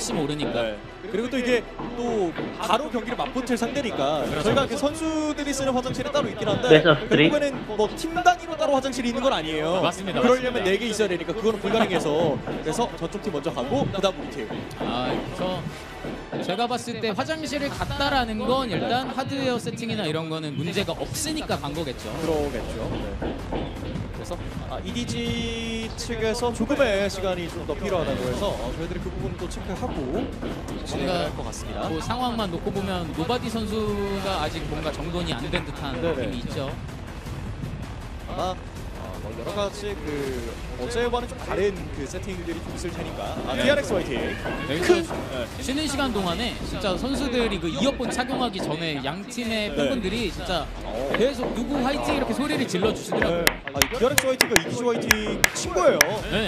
혹시 모르니까. 네. 그리고 또 이게 또 바로 경기를 맞붙을 상대니까 저희가 그 선수들이 쓰는 화장실이 따로 있긴 한데 결국에는 뭐 팀 단위로 따로 화장실이 있는 건 아니에요. 맞습니다. 그러려면 4개 있어야 되니까 그거는 불가능해서 그래서 저쪽 팀 먼저 가고 그다음 우리 팀. 제가 봤을 때 화장실을 갔다라는 건 일단 하드웨어 세팅이나 이런 거는 문제가 없으니까 간 거겠죠. 그러겠죠. 네. 그래서 EDG 측에서 조금의 시간이 좀 더 필요하다고 해서 저희들이 그 부분도 체크하고 진행을 할 것 같습니다. 그 상황만 놓고 보면 노바디 선수가 아직 뭔가 정돈이 안 된 듯한 네네. 느낌이 있죠. 아마 뭐 여러 가지 그 어제와는 좀 다른 그 세팅들이 좀 있을 테니까. DRX 화이팅. 여기서 쉬는 시간 동안에 진짜 선수들이 그 이어폰 착용하기 전에 양 팀의 팬분들이 진짜 계속 누구 화이팅 이렇게 소리를 질러 주시더라고요. DRX 화이팅과 EDG 화이팅 친구예요. 네.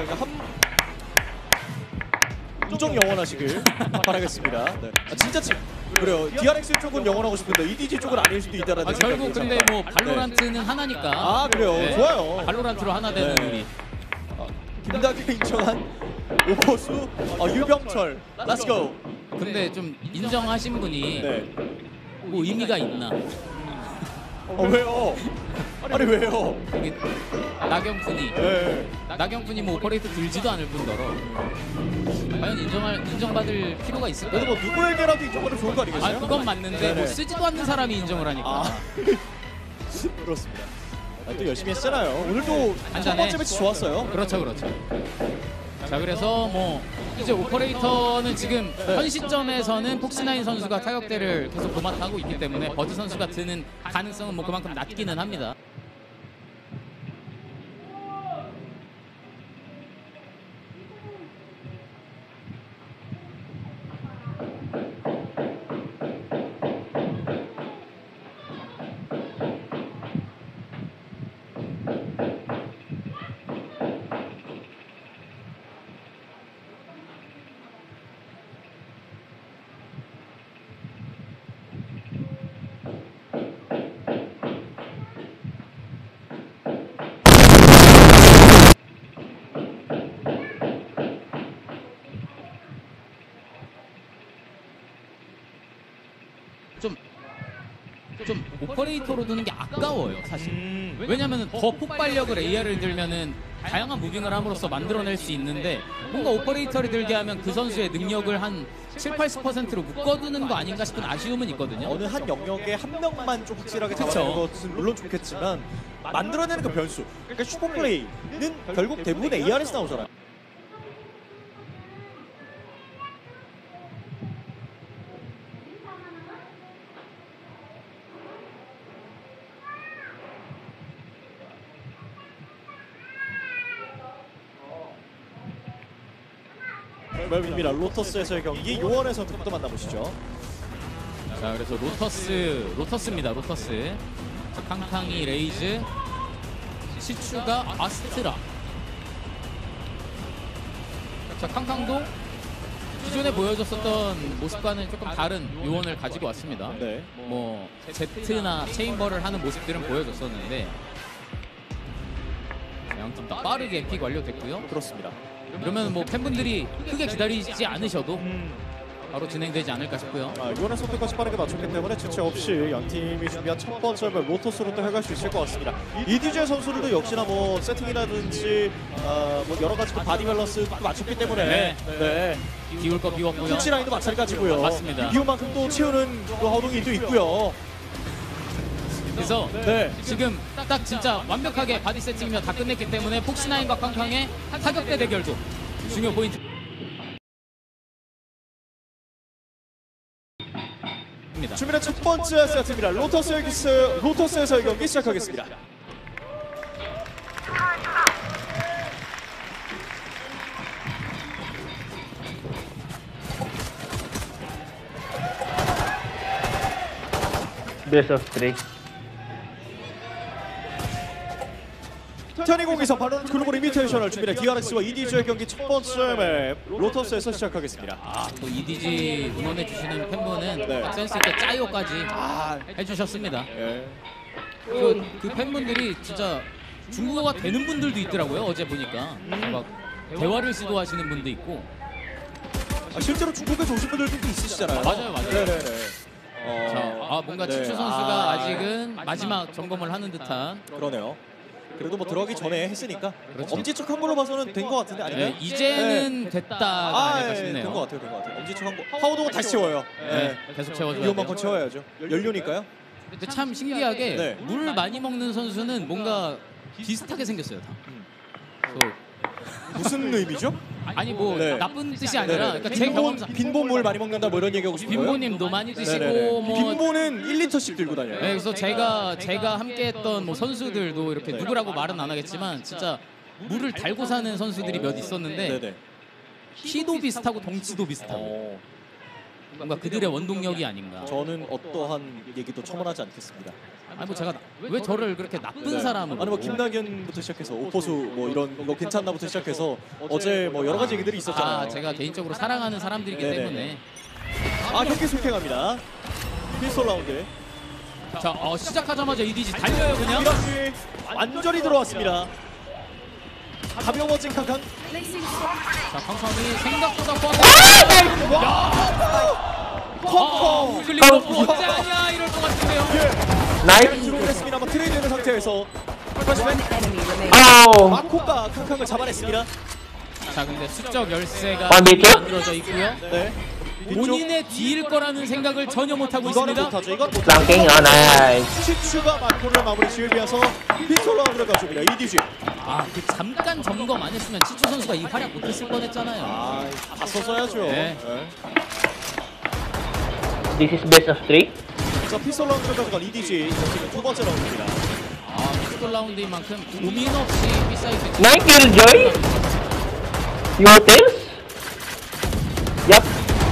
우정 영원하시길 바라겠습니다. 네. 진짜 그래요. DRX 쪽은 영원하고 싶은데 EDG 쪽은 아닐 수도 있다라는 결국 근데 뭐 발로란트는 하나니까. 그래요. 네. 좋아요. 발로란트로 하나 되는 우리. 김다규 인정한 오포수 유병철 렛츠고. 근데 좀 인정하신 분이 뭐 의미가 있나? 왜요? 아니 왜요? 여기 나경푼이 뭐 오퍼레이터 들지도 않을 뿐더러 과연 인정받을 필요가 있을까요? 그래도 뭐 누구에게라도 인정받으면 좋은 거 아니겠어요? 그건 맞는데 뭐 쓰지도 않는 사람이 인정을 하니까. 그렇습니다. 또 열심히 했잖아요. 오늘도 첫 번째 매치 좋았어요. 그렇죠. 자, 그래서 뭐 이제 오퍼레이터는 지금 현 시점에서는 폭스나인 선수가 타격대를 계속 도맡아하고 있기 때문에 버드 선수가 드는 가능성은 뭐 그만큼 낮기는 합니다. 좀 오퍼레이터로 두는 게 아까워요, 사실. 왜냐면은 더 폭발력을 AR을 들면은 다양한 무빙을 함으로써 만들어낼 수 있는데 뭔가 오퍼레이터를 들게 하면 그 선수의 능력을 한 7, 80%로 묶어두는 거 아닌가 싶은 아쉬움은 있거든요. 어느 한 영역에 한 명만 좀 확실하게 잡아내는 것은 물론 좋겠지만 만들어내는 그 변수. 그러니까 슈퍼플레이는 결국 대부분 AR에서 나오잖아요. 입니다. 로터스에서의 경기 요원의 선택부터 만나보시죠. 자, 그래서 로터스입니다. 로터스. 캉캉이 레이즈, 시추가 아스트라. 자, 캉캉도 기존에 보여줬었던 모습과는 조금 다른 요원을 가지고 왔습니다. 뭐 제트나 체인버를 하는 모습들은 보여줬었는데 양팀 다 빠르게 픽 완료됐고요. 그렇습니다. 그러면 뭐 팬분들이 크게 기다리지 않으셔도 바로 진행되지 않을까 싶고요. 요원의 선택까지 빠르게 맞췄기 때문에 지체 없이 양 팀이 준비한 첫 번째 로터스로 또 해갈 수 있을 것 같습니다. EDG 선수들도 역시나 뭐 세팅이라든지 뭐 여러 가지 바디 밸런스도 맞췄기 때문에 비울 거 비웠고요. 터치 라인도 마찬가지고요. 맞습니다. 비운 만큼 또 채우는 허둥이 또 있고요. 그래서 지금 딱 진짜 완벽하게 바디 세팅이면 다 끝냈기 때문에 폭스나인과 캉캉의 타격대 대결도 중요 포인트. 주민의 첫 번째 세트입니다. 로터스에서의 경기 시작하겠습니다. Best of 3. 터닝 공에서 바로 글로벌 이미테이션을 준비한 DRX와 EDG의 경기 첫 번째 맵 로터스에서 시작하겠습니다. 또 EDG 응원해 주시는 팬분은 센스 있게 짜요까지 해주셨습니다. 그 팬분들이 진짜 중국어가 되는 분들도 있더라고요. 어제 보니까 막 대화를 시도하시는 분도 있고. 실제로 중국에서 오신 분들도 있으시잖아요. 맞아요. 네네네. 자, 뭔가 네. 치추 선수가 아직은 마지막 점검을 하는 듯한. 그러네요. 그래도 뭐 들어가기 전에 했으니까 그렇죠. 엄지척한 걸로 봐서는 된 것 같은데 아닌가요? 네, 이제는 됐다가 아닐까 싶네요. 된것 같아요, 된 것 같아요. 엄지척한 거. 파우더가 다시 채워요. 네, 계속 채워줘야 위험한 돼요. 건 채워야죠. 연료니까요. 근데 참 신기하게 네. 물을 많이 먹는 선수는 뭔가 비슷하게 생겼어요. 다. 또 무슨 의미죠? 아니 뭐 네. 나쁜 뜻이 아니라 그러니까 제 빈본, 경험상 빈본물 많이 먹는다 뭐 이런 얘기하고 싶은 거예요? 빈보님도 많이 드시고 네네네. 뭐 빈본은 1리터씩 들고 다녀요. 네, 그래서 제가 함께했던 뭐 선수들도 이렇게 누구라고 말은 안 하겠지만 진짜 물을 달고 사는 선수들이 몇 있었는데 네네. 키도 비슷하고 덩치도 비슷하고 어, 뭔가 그들의 원동력이 아닌가. 저는 어떠한 얘기도 첨언하지 않겠습니다. 아니 뭐 제가 왜 저를 그렇게 나쁜 사람으로 아니 뭐 김낙연부터 시작해서 오포수 뭐 이런 거 괜찮나부터 시작해서 어제 뭐 여러 가지 얘기들이 있었잖아요. 제가 개인적으로 사랑하는 사람들이기 네네. 때문에 경기 속행합니다. 필솔 라운드. 자 시작하자마자 EDG 달려요 그냥. 미라시 완전히 들어왔습니다. 가벼워진 칸칸. 자 康康이 생각보다 콩콩. 그리고 언제 하냐 이럴 것 같은데요. 나이스. 들어오겠습니다만 트레이드되는 상태에서 아우. 마코가 칸칸을 잡아냈습니다. 자 근데 수적 열쇠가 완비죠? 만들어져 있고요. 네. 본인의 뒤일 거라는 생각을 전혀 못하고 이거는 있습니다. 못하죠. 이건 못하죠. 랑킹 나이스. 치추가 마코를 마무리 지으면서 필솔 라운드를 가줍니다. EDG. 그 잠깐 점검 안 했으면 치추 선수가 이 활약 못했을 뻔했잖아요. 다 써서야죠. 네. This is best of 3. 자, 필솔 라운드를 가져간 EDG. 지금 두 번째 라운드입니다. 피스톨 라운드인 만큼 고민 없이 B사이드 9 kill Joy. Your tails? Yup.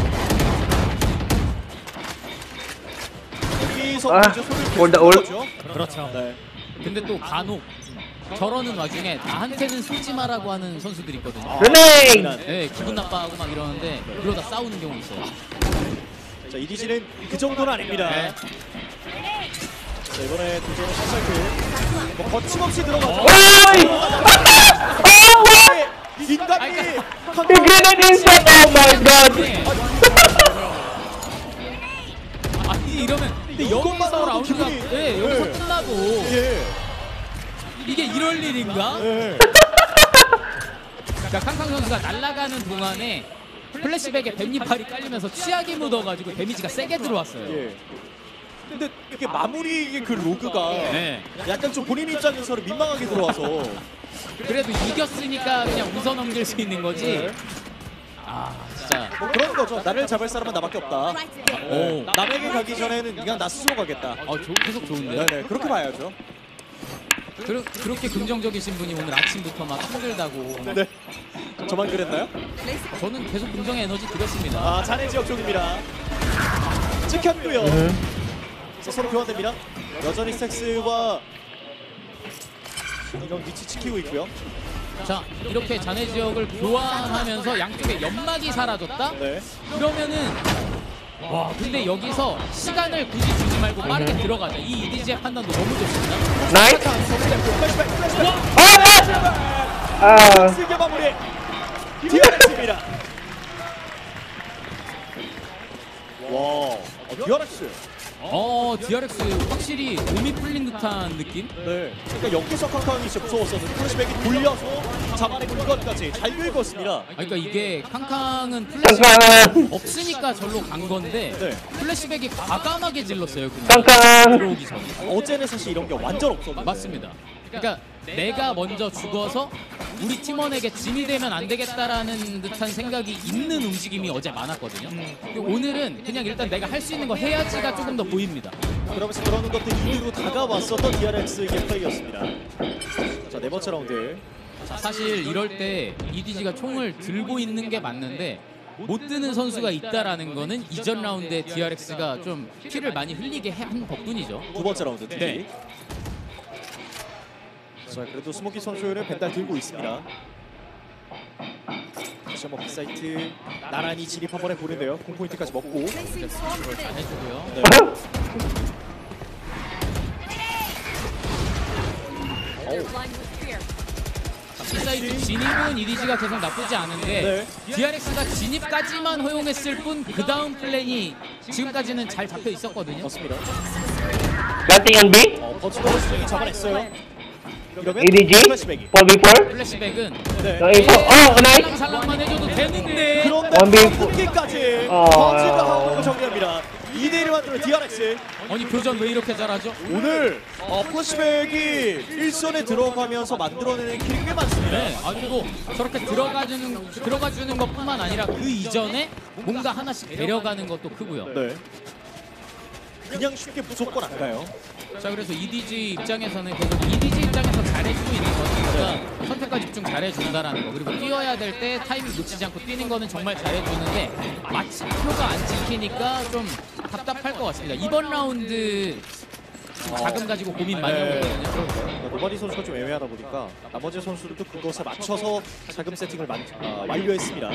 여기서 아, 이제 손을 for the ult. 거죠. 그렇죠. 네. 근데 또 간혹 저러는 와중에 나한테는 쏘지 마라고 하는 선수들이 있거든요. Grenade. 네, 기분 나빠하고 막 이러는데 그러다 싸우는 경우 있어요. 자, EDG는 그 정도는 아닙니다. 네. 자, 이번에 도전은 샷살킬. 뭐 거침없이 들어가죠. Oy! 뒷감이 The grenade inside. Oh my god. 아니 이러면 근데 이것만 여기서 나와도 라운드가 기분이- 네, 여기서 네. 끝나도 예. 이게 이럴 일인가? 예. 그러니까 캉캉 선수가 날아가는 동안에 플래시백에 뱀잎알이 깔리면서 치약이 묻어가지고 데미지가 세게 들어왔어요. 예. 근데 이게 마무리 그 로그가 네. 약간 좀 본인 입장에서는 민망하게 들어와서 그래도 이겼으니까 그냥 웃어 넘길 수 있는 거지. 네. 진짜. 뭐 그런 거죠. 나를 잡을 사람은 나밖에 없다. 오. 남에게 가기 전에는 그냥 나 스스로 가겠다. 계속 좋은데. 네네 그렇게 봐야죠. 그렇게 긍정적이신 분이 오늘 아침부터 막 힘들다고. 네. 저만 그랬나요? 저는 계속 긍정의 에너지 드렸습니다. 잔해 지역 쪽입니다. 찍혔고요. 자, 서로 교환됩니다. 여전히 섹스와 이런 위치 지키고 있고요. 자, 이렇게 잔해 지역을 교환하면서 양쪽에 연막이 사라졌다? 네. 그러면은 와, 근데 여기서 시간을 굳이 주지 말고 빠르게 들어가자. 이 EDG의 판단도 너무 좋습니다. Nice. 플래시백. Ah. 슬게 마무리. 디아렉스입니다. 와, 디아렉스. DRX 확실히 몸이 풀린 듯한 느낌? 네. 그러니까 여기서 캉캉이 진짜 무서웠었는데 플래시백이 돌려서 잡아내고 이것까지 잘 긁었습니다. 그러니까 이게 캉캉은 플래시백이 깡깡. 없으니까 절로 간 건데 네. 플래시백이 과감하게 질렀어요. 그냥 깡깡. 들어오기 전에. 어제는 사실 이런 게 완전 없었는데. 맞습니다. 그러니까 내가 먼저 죽어서 우리 팀원에게 짐이 되면 안 되겠다라는 듯한 생각이 있는 움직임이 어제 많았거든요. 근데 오늘은 그냥 일단 내가 할 수 있는 거 해야지가 조금 더 보입니다. 그러면서 그런 것들 이대로 다가왔었던 DRX의 플레이였습니다. 자, 네 번째 라운드. 자, 사실 이럴 때 EDG가 총을 들고 있는 게 맞는데 못 드는 선수가 있다라는 거는 이전 라운드에 DRX가 좀 피를 많이 흘리게 한 덕분이죠. 두 번째 라운드 TT. 네. 자, 그래도 스모키 선수는 벤달 들고 있습니다. 다시 한번 빅사이트 나란히 진입 한번 해보는데요. 공포인트까지 먹고. 잘 해주고요. 네. C사이트 진입은 EDG가 계속 나쁘지 않은데 DRX가 진입까지만 허용했을 뿐 그 다음 플랜이 지금까지는 잘 잡혀 있었거든요. 맞습니다. Planting on B. 버츠버스 수정이 잡아냈어요. 이러면 EDG. 플래시백이. 4v4. 플래시백은 네. No info. Oh, nice. 살랑살랑만 해줘도 되는데 그런데 원빈 끊기까지 어. 버즈가 하고 정리합니다. 2대1을 만드는 DRX. 아니 교전 왜 이렇게 잘하죠? 오늘 플래시백이 1선에 들어가면서 만들어내는 킬이 꽤 많습니다. 네, 아 그리고 저렇게 들어가주는 것뿐만 아니라 그 이전에 뭔가 하나씩 데려가는 것도 크고요. 네. 그냥 쉽게 무조건 안 가요. 자 그래서 EDG 입장에서는 계속 EDG 입장에서 잘해주고 있는 거니까 선택과 집중 잘해준다라는 거, 그리고 뛰어야 될 때 타이밍 놓치지 않고 뛰는 거는 정말 잘해주는데 마침표가 안 찍히니까 좀 답답할 것 같습니다. 이번 라운드 자금 가지고 고민 많이 하고 있거든요. 노바디 선수가 좀 애매하다 보니까 나머지 선수들도 그것에 맞춰서 자금 세팅을 완료했습니다.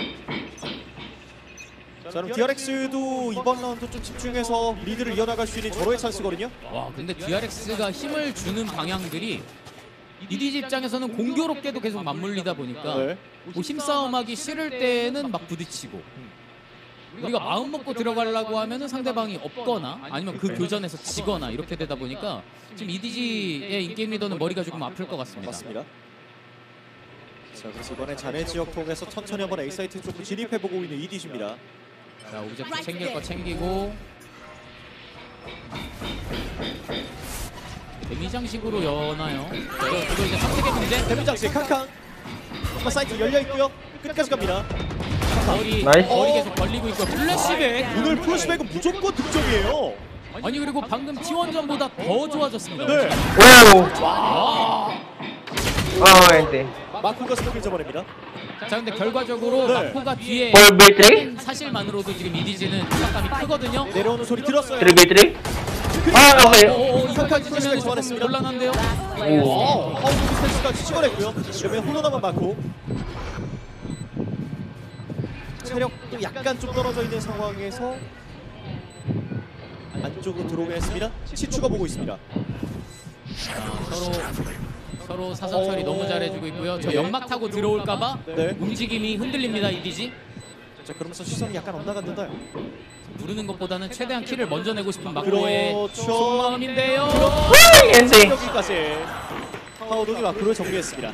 자, 그럼 DRX도 이번 라운드 좀 집중해서 리드를 이어나갈 수 있는 절호의 찬스거든요. 와 근데 DRX가 힘을 주는 방향들이 EDG 입장에서는 공교롭게도 계속 맞물리다 보니까 네. 뭐 힘싸움하기 싫을 때는 막 부딪히고 우리가 마음 먹고 들어가려고 하면은 상대방이 없거나 아니면 그 교전에서 지거나 이렇게 되다 보니까 지금 EDG의 인게임 리더는 머리가 조금 아플 것 같습니다. 맞습니다. 자, 그래서 이번에 잔해 지역 통해서 천천히 한번 A사이트 쪽으로 진입해보고 있는 EDG입니다. 자 오브젝트 챙길 거 챙기고 데미장식으로 여나요? 그리고 이제 선택의 문제. 데미장식 캉캉. 한번 사이트 열려있고요. 끝까지 갑니다. 머리 나이스. 계속 벌리고 있고 플래시백. 오늘 플래시백은 무조건 득점이에요. 아니 그리고 방금 T1전보다 더 좋아졌습니다. 네. Oh. Oh, ente. 마코가 스톱을 잡아냅니다. 자 근데 결과적으로 네. 마코가 뒤에 4v3. 사실만으로도 지금 EDG는 타격감이 크거든요. 내려오는 소리 들었어요. 3v3. Ah, okay. 이거까지 되면 조금 잡아냈습니다. 곤란한데요. Oh. 파운드 스탠스까지 찍어냈고요. 이러면 호노나만 마코. 체력도 약간 좀 떨어져 있는 상황에서 안쪽으로 들어오긴 했습니다. 치추가 보고 있습니다. 서로 사선 처리 너무 잘해주고 있고요. 저 연막 타고 들어올까봐 네. 움직임이 흔들립니다. EDG 자, 그러면서 시선이 약간 엇나갔는데. 누르는 것보다는 최대한 키를 먼저 내고 싶은 마코의 그렇죠. 속마음인데요. Uy, ente. 여기까지 파우동이 마크를 정리했습니다.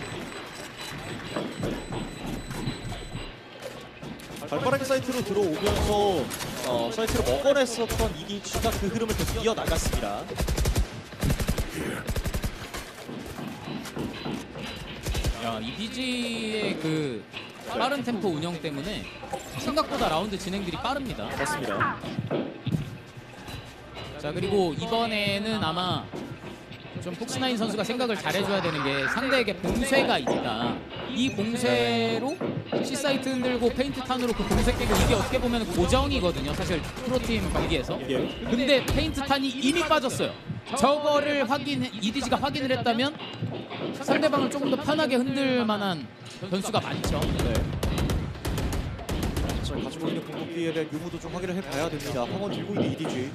발빠르게 사이트로 들어오면서 사이트를 먹어냈었던 EDG가 그 흐름을 계속 이어나갔습니다. 야, EDG의 그 빠른 템포 운영 때문에 생각보다 라운드 진행들이 빠릅니다. 맞습니다. 자 그리고 이번에는 아마 좀 폭스나인 선수가 생각을 잘해줘야 되는 게 상대에게 봉쇄가 있다. 이 봉쇄로 C사이트 흔들고 페인트 탄으로 그 봉쇄 깨고 이게 어떻게 보면 고정이거든요. 사실 프로팀 경기에서. 예. 근데 페인트 탄이 이미 빠졌어요. 저거를 EDG가 확인을 했다면 상대방을 조금 더 편하게 흔들 만한 변수가 많죠. 네. 자, 가지고 있는 궁극기에 대한 유무도 좀 확인을 해봐야 됩니다. 황원 들고 있는 EDG.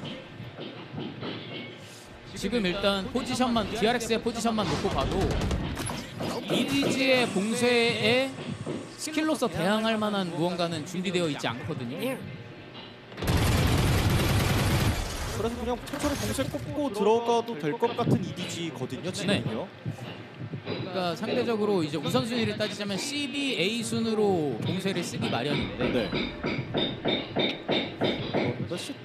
지금 일단 포지션만 DRX의 포지션만 놓고 봐도 EDG의 봉쇄에 스킬로서 대항할 만한 무언가는 준비되어 있지 않거든요. 그래서 그냥 천천히 봉쇄 꽂고 들어가도 될 것 같은 EDG거든요. 지금요. 그러니까 상대적으로 이제 우선순위를 따지자면 CB A 순으로 봉쇄를 쓰기 마련인데 네. C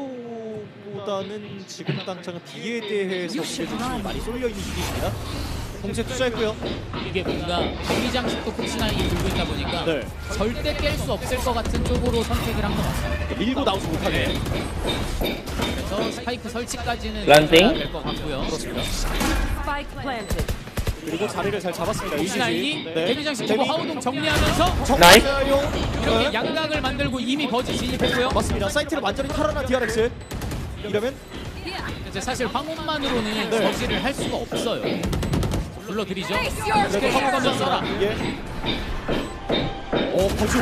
쪽보다는 지금 당장은 B에 대해서 기대중심이 많이 쏠려 있는 EDG입니다. 봉쇄 투자했고요. 이게 뭔가 데미장식도 폭스나인이 들고 있다 보니까 네. 절대 깰 수 없을 것 같은 쪽으로 선택을 한 것 같습니다. 밀고 나오지 못하게. 그래서 스파이크 설치까지는 란딩? 될것 같고요. 그렇습니다. Spike planted. 그리고 자리를 잘 잡았습니다. 폭스나인이 네. 데미장식 치고 하우동 정리하면서 나이스. 이렇게 네. 양각을 만들고 이미 버즈 진입했고요. 맞습니다. 사이트를 완전히 탈환한 DRX. 이러면 이제 사실 황혼만으로는 네. 저지를 할 수가 없어요. 불러드리죠. 그래도 한번 써라. 예. 버즈.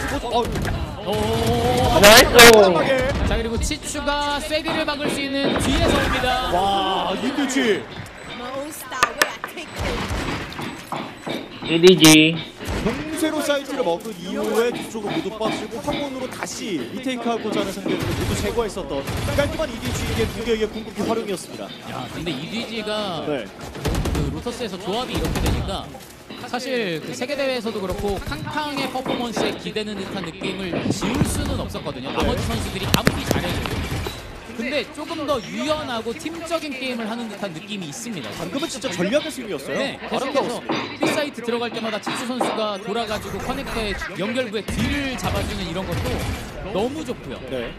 Nice. Oh. 깜빡에. 자 그리고 치추가 쐐기를 막을 수 있는 뒤에서 옵니다. 와, EDG. EDG. 공세로 사이트를 먹은 이후에 뒤쪽으로 모두 빠지고 황혼으로 다시 리테이크하고자 하는 상대들을 모두 제거했었던 깔끔한 EDG의 두 개의 궁극기 활용이었습니다. 야, 근데 EDG가 네. 그 로터스에서 조합이 이렇게 되니까 사실 그 세계 대회에서도 그렇고 캉캉의 퍼포먼스에 기대는 듯한 느낌을 지울 수는 없었거든요. 나머지 선수들이 아무리 잘해도. 근데 조금 더 유연하고 팀적인 게임을 하는 듯한 느낌이 있습니다. 방금은 진짜 전략의 승리였어요. 네, 계속해서 아름다웠습니다. B사이트 들어갈 때마다 치수 선수가 돌아가지고 커넥터의 연결부에 뒤를 잡아주는 이런 것도 너무 좋고요. 네.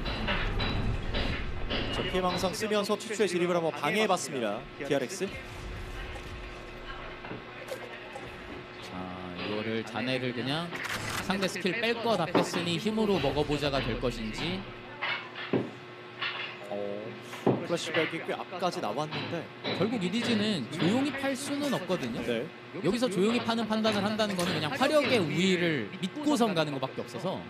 자, 피해망상 쓰면서 추추의 진입을 한번 방해해봤습니다. DRX. 자, 이거를 자네를 그냥 상대 스킬 뺄 거 다 뺐으니 힘으로 먹어보자가 될 것인지. 플래시백이 꽤 앞까지 나왔는데 결국 EDG는 조용히 팔 수는 없거든요. 네. 여기서 조용히 파는 판단을 한다는 거는 그냥 화력의 우위를 믿고선 가는 것밖에 없어서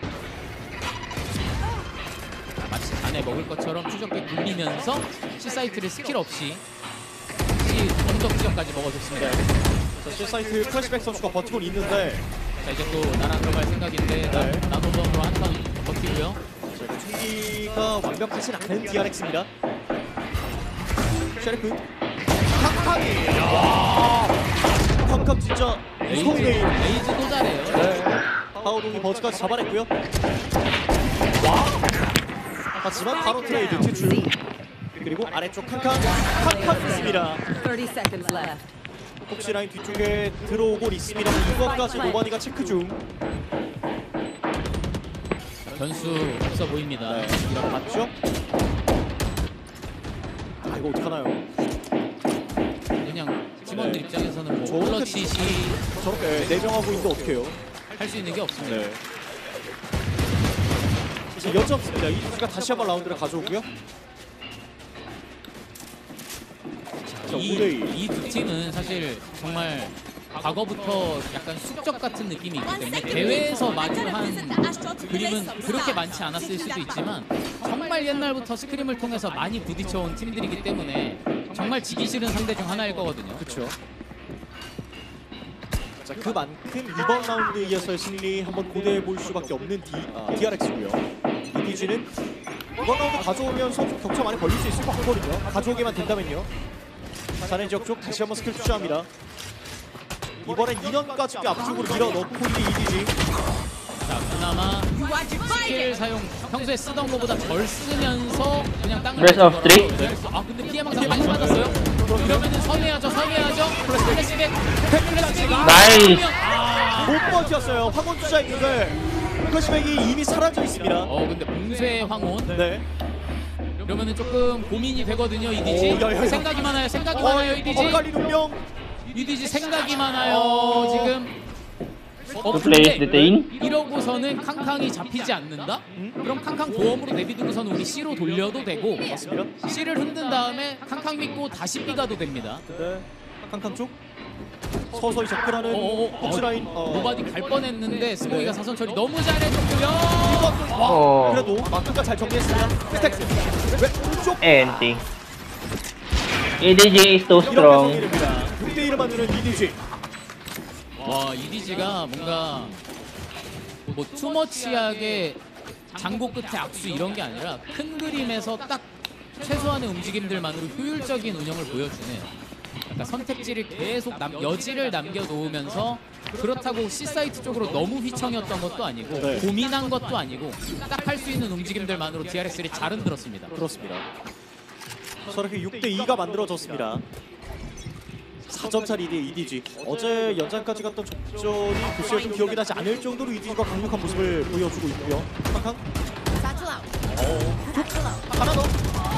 마치 잔에 먹을 것처럼 추적기 굴리면서 C사이트를 스킬 없이 C 언덕 지역까지 먹어줬습니다. 자, C사이트 플래시백 선수가 버티고 있는데 자, 이제 또 나랑 들어갈 생각인데 네. 나노범으로 한턴 버티고요. 총기가 완벽하진 않은 DRX입니다. 셰리프 캉캉이. 캉캉 진짜 무서운 레일. 레이즈도 잘해요. 네. 파워동이 버즈까지 잡아냈고요. 하지만 바로 트레이드 퇴출. 그리고 아래쪽 캉캉 있습니다. 30 seconds left. 폭시 라인 뒤쪽에 들어오고 있습니다. 이것까지 노바디가 체크 중. 변수 없어 보입니다. 네, 이런 맞죠? 아 이거 어떡하나요? 그냥 팀원들 입장에서는 뭐 저렇게 플러치시 저렇게 내정하고 있는데 어떡해요? 할 수 있는 게 없습니다. 네. 이제 여지 없습니다. 이두가 다시 한번 라운드를 가져오고요. 자, 5대2. 이 두 팀은 사실 정말 과거부터 약간 숙적 같은 느낌이 있기 때문에 대회에서 마주한 그림은 그렇게 많지 않았을 수도 있지만 정말 옛날부터 스크림을 통해서 많이 부딪혀온 팀들이기 때문에 정말 지기 싫은 상대 중 하나일 거거든요. 그렇죠. 자, 그만큼 이번 라운드에서의 승리 한번 고대해 볼 수밖에 없는 DRX고요. EDG는 이번 라운드 가져오면서 좀 격차 많이 벌릴 수 있을 것 같거든요. 가져오기만 된다면요. 자네 지역 쪽 다시 한번 스킬 투자합니다. 이번엔 2년까지 앞쪽으로 밀어넣고 있는 EDG. 자, 그나마 스킬 사용 평소에 쓰던 것보다 덜 쓰면서 그냥 땅을 Breath of three. 아, 근데 피해망상 많이 받았어요. 이러면은 선회하죠. 플래시백. 나이스. 못 버텼어요. 황혼 투자 있는데 플래시백이 이미 사라져 있습니다. 근데 봉쇄의 황혼. 네. 이러면은 조금 고민이 되거든요, EDG. 오, 야. 생각이 많아요, EDG. 엇갈리 운명. EDG 생각이 많아요, 지금. To place detain. 음? 이러고서는 캉캉이 잡히지 않는다? 그럼 캉캉 보험으로 내비두고서는 우리 C로 돌려도 되고 맞습니다. C를 흔든 다음에 캉캉 믿고 다시 B 가도 됩니다. 네. 캉캉 쪽 서서히 접근하는 폭스라인. 노바디 갈 뻔했는데 스모이가 네. 사선 처리 너무 잘해줬고요. 어. 그래도 마크가 잘 정리했습니다. 스택스 왼쪽 NT. EDG is too 이렇게 strong. 정리됩니다. 6대1을 만드는 EDG. 와, EDG가 뭔가 뭐 투머치하게 장고 끝에 악수 이런 게 아니라 큰 그림에서 딱 최소한의 움직임들만으로 효율적인 운영을 보여주네요. 그러니까 선택지를 계속 여지를 남겨놓으면서 그렇다고 C사이트 쪽으로 너무 휘청이었던 것도 아니고 네. 고민한 것도 아니고 딱 할 수 있는 움직임들만으로 DRX를 잘 흔들었습니다. 그렇습니다. 저렇게 6대2가 만들어졌습니다. 4점차 리드의 EDG. 어제 연장까지 갔던 접전이 글쎄요 좀 기억이 나지 않을 정도로 EDG가 강력한 모습을 보여주고 있고요. 캉캉. 하나 더.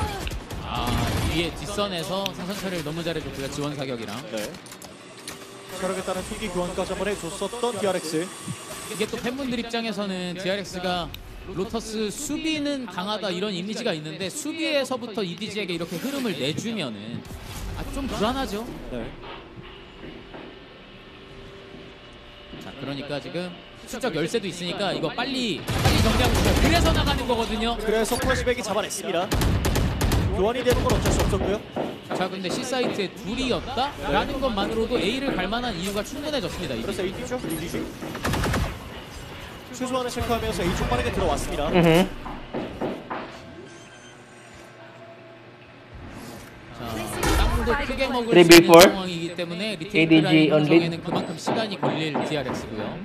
뒤에 뒷선에서 사선 처리를 너무 잘해줬고요. 지원 사격이랑. 네. 혈액에 따른 투기 교환까지 한번 해줬었던 DRX. 이게 또 팬분들 입장에서는 DRX가 로터스 수비는 강하다 이런 이미지가 있는데 수비에서부터 EDG에게 이렇게 흐름을 내주면은 좀 불안하죠. 네. 자, 그러니까 지금 수적 열쇠도 있으니까 이거 빨리 정리하고 싶어요. 그래서 나가는 거거든요. 그래서 플래시백이 잡아냈습니다. 교환이 되는 건 어쩔 수 없었고요. 자, 자, 근데 C사이트에 둘이었다라는 것만으로도 A를 갈 만한 이유가 충분해졌습니다. 이제. 그래서 AD죠? ADG. 최소한을 체크하면서 A 쪽 빠르게 들어왔습니다. 땅도 크게 먹을 Three 수 있는 before. 상황이기 때문에 리테이크 ADG 라인 only. 구성에는 그만큼 시간이 걸릴 DRX고요.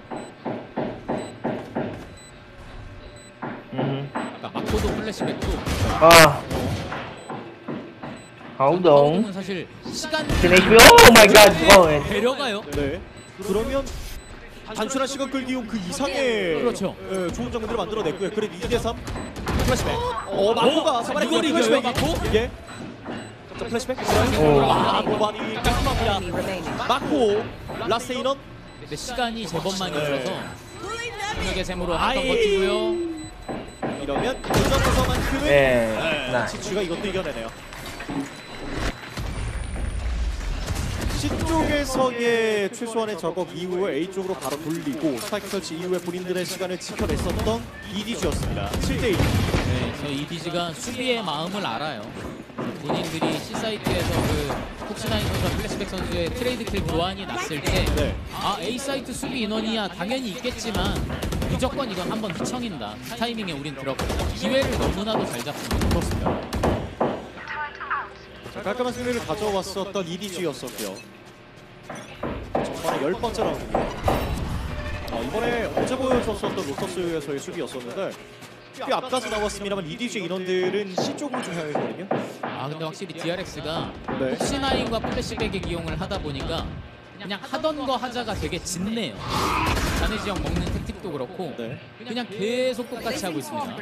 아까 마코도 플래시백도 Hold on. 은 사실 시간 Finish me. Oh my god. Oh, and 데려가요. 네. 그러면 단순한 시간 끌기용 그 이상의 그렇죠. 예, 좋은 장면들을 만들어냈고요. 그래도 2대3 플래시백. 마코가 사바리 이걸 이겨요, 플래시백. 마코? 예. 자, 플래시백. 오. 모반이 깔끔합니다. Enemy remaining. 마코 라스트 인원. 근데 시간이 제법만 네. 있어서 공격의 셈으로 한 번 버티고요. 이러면 도전에서만큼은 yeah. Nice. 지추가 이것도 이겨내네요. C쪽에서의 최소한의 작업 이후에 A쪽으로 바로 돌리고 스파이크 설치 이후에 본인들의 시간을 지켜냈었던 EDG였습니다. 7대2. 네, 저 EDG가 수비의 마음을 알아요. 본인들이 C사이트에서 그 폭시나인 선수와 플래시백 선수의 트레이드 킬 교환이 났을 때 네. 아, A사이트 수비 인원이야 당연히 있겠지만 무조건 이건 한번 휘청인다. 타이밍에 우린 들었고 기회를 너무나도 잘 잡습니다. 그렇습니다. 자, 깔끔한 승리를 가져왔었던 EDG였었고요. 전반에 10번째 라운드입니다. 이번에 어제 보여줬었던 로터스에서의 수비였었는데 꽤 앞까지 나왔습니다만 EDG 인원들은 C 쪽으로 좀 향했거든요. 아, 근데 확실히 DRX가 네. 폭시나인과 플래시백의 기용을 하다 보니까 그냥 하던 거 하자가 되게 짙네요. 자네 지역 먹는 택틱도 그렇고 네. 그냥 계속 똑같이 하고 있습니다.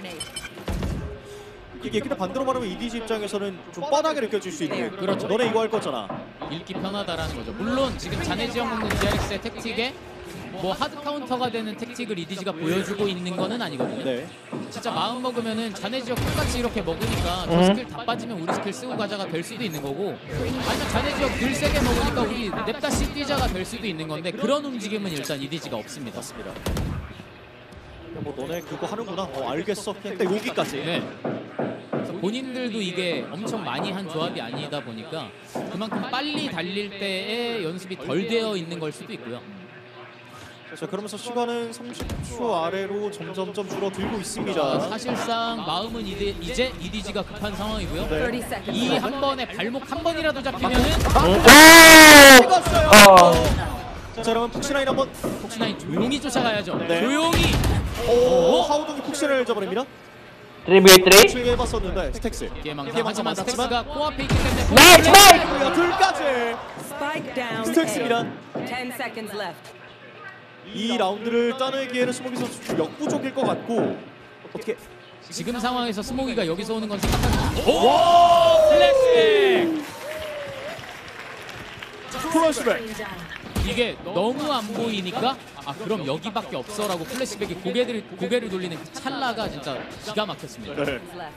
이게 근데 반대로 말하면 EDG 입장에서는 좀 뻔하게 느껴질 수 있는 그렇죠. 너네 이거 할 거잖아. 읽기 편하다라는 거죠. 물론 지금 자네 지역 먹는 DRX의 택틱에 뭐 하드 카운터가 되는 택틱을 EDG가 보여주고 있는 거는 아니거든요. 네. 진짜 마음 먹으면은 자네 지역 똑같이 이렇게 먹으니까 저 스킬 다 빠지면 우리 스킬 쓰고 가자가 될 수도 있는 거고, 아니면 자네 지역 늘 세게 먹으니까 우리 냅다씩 뛰자가 될 수도 있는 건데 그런 움직임은 일단 EDG가 없습니다. 맞습니다. 뭐 너네 그거 하는구나. 알겠어. 그냥 딱 여기까지. 네. 그래서 본인들도 이게 엄청 많이 한 조합이 아니다 보니까 그만큼 빨리 달릴 때의 연습이 덜 되어 있는 걸 수도 있고요. 자, 그러면서 시간은 30초 아래로 점점점 줄어들고 있습니다. 사실상 마음은 이제 EDG가 급한 상황이고요. 네. 30 seconds 이 left. 한 번에 발목 한 번이라도 잡히면은 자, 그러면 푹신라인 한번. 폭시나인 조용히 쫓아가야죠. 네. 조용히. 하우동이 푹신을 잡아냅니다. 3v3. 실게 해봤었는데 스택스. 피해망상 하지만 맞았지만 스택스가 코앞에 있기 때문에 나이스, 나이스! 그리고 둘까지 Spike down. 스택스입니다. 10 seconds left. 이 라운드를 따내기에는 스모기 선수 좀 역부족일 것 같고 어떻게 지금 상황에서 스모기가 여기서 오는 건 생각하는 오! 플래시백! 플래시백. 이게 너무 안 보이니까 아 그럼 여기밖에 없어라고 플래시백이 고개를 돌리는 그 찰나가 진짜 기가 막혔습니다. 네. Seconds left.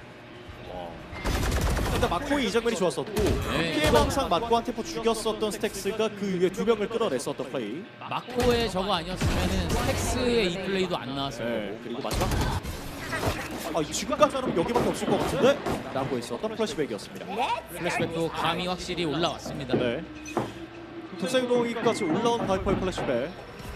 일단 마코의 이 장면이 좋았었고 네. 피해망상 맞고 한 템포 죽였었던 스택스가 그 위에 두 명을 끌어냈었던 플레이. 마코의 저거 아니었으면은 스택스의 이 플레이도 안 나왔을 거고. 네. 그리고 마지막 지금까지 하면 여기밖에 없을 것 같은데? 라고 했었던 플래시백이었습니다. 플래시백도 감이 확실히 올라왔습니다. 네. 독사유동이까지 올라온 바이퍼의 플래시백.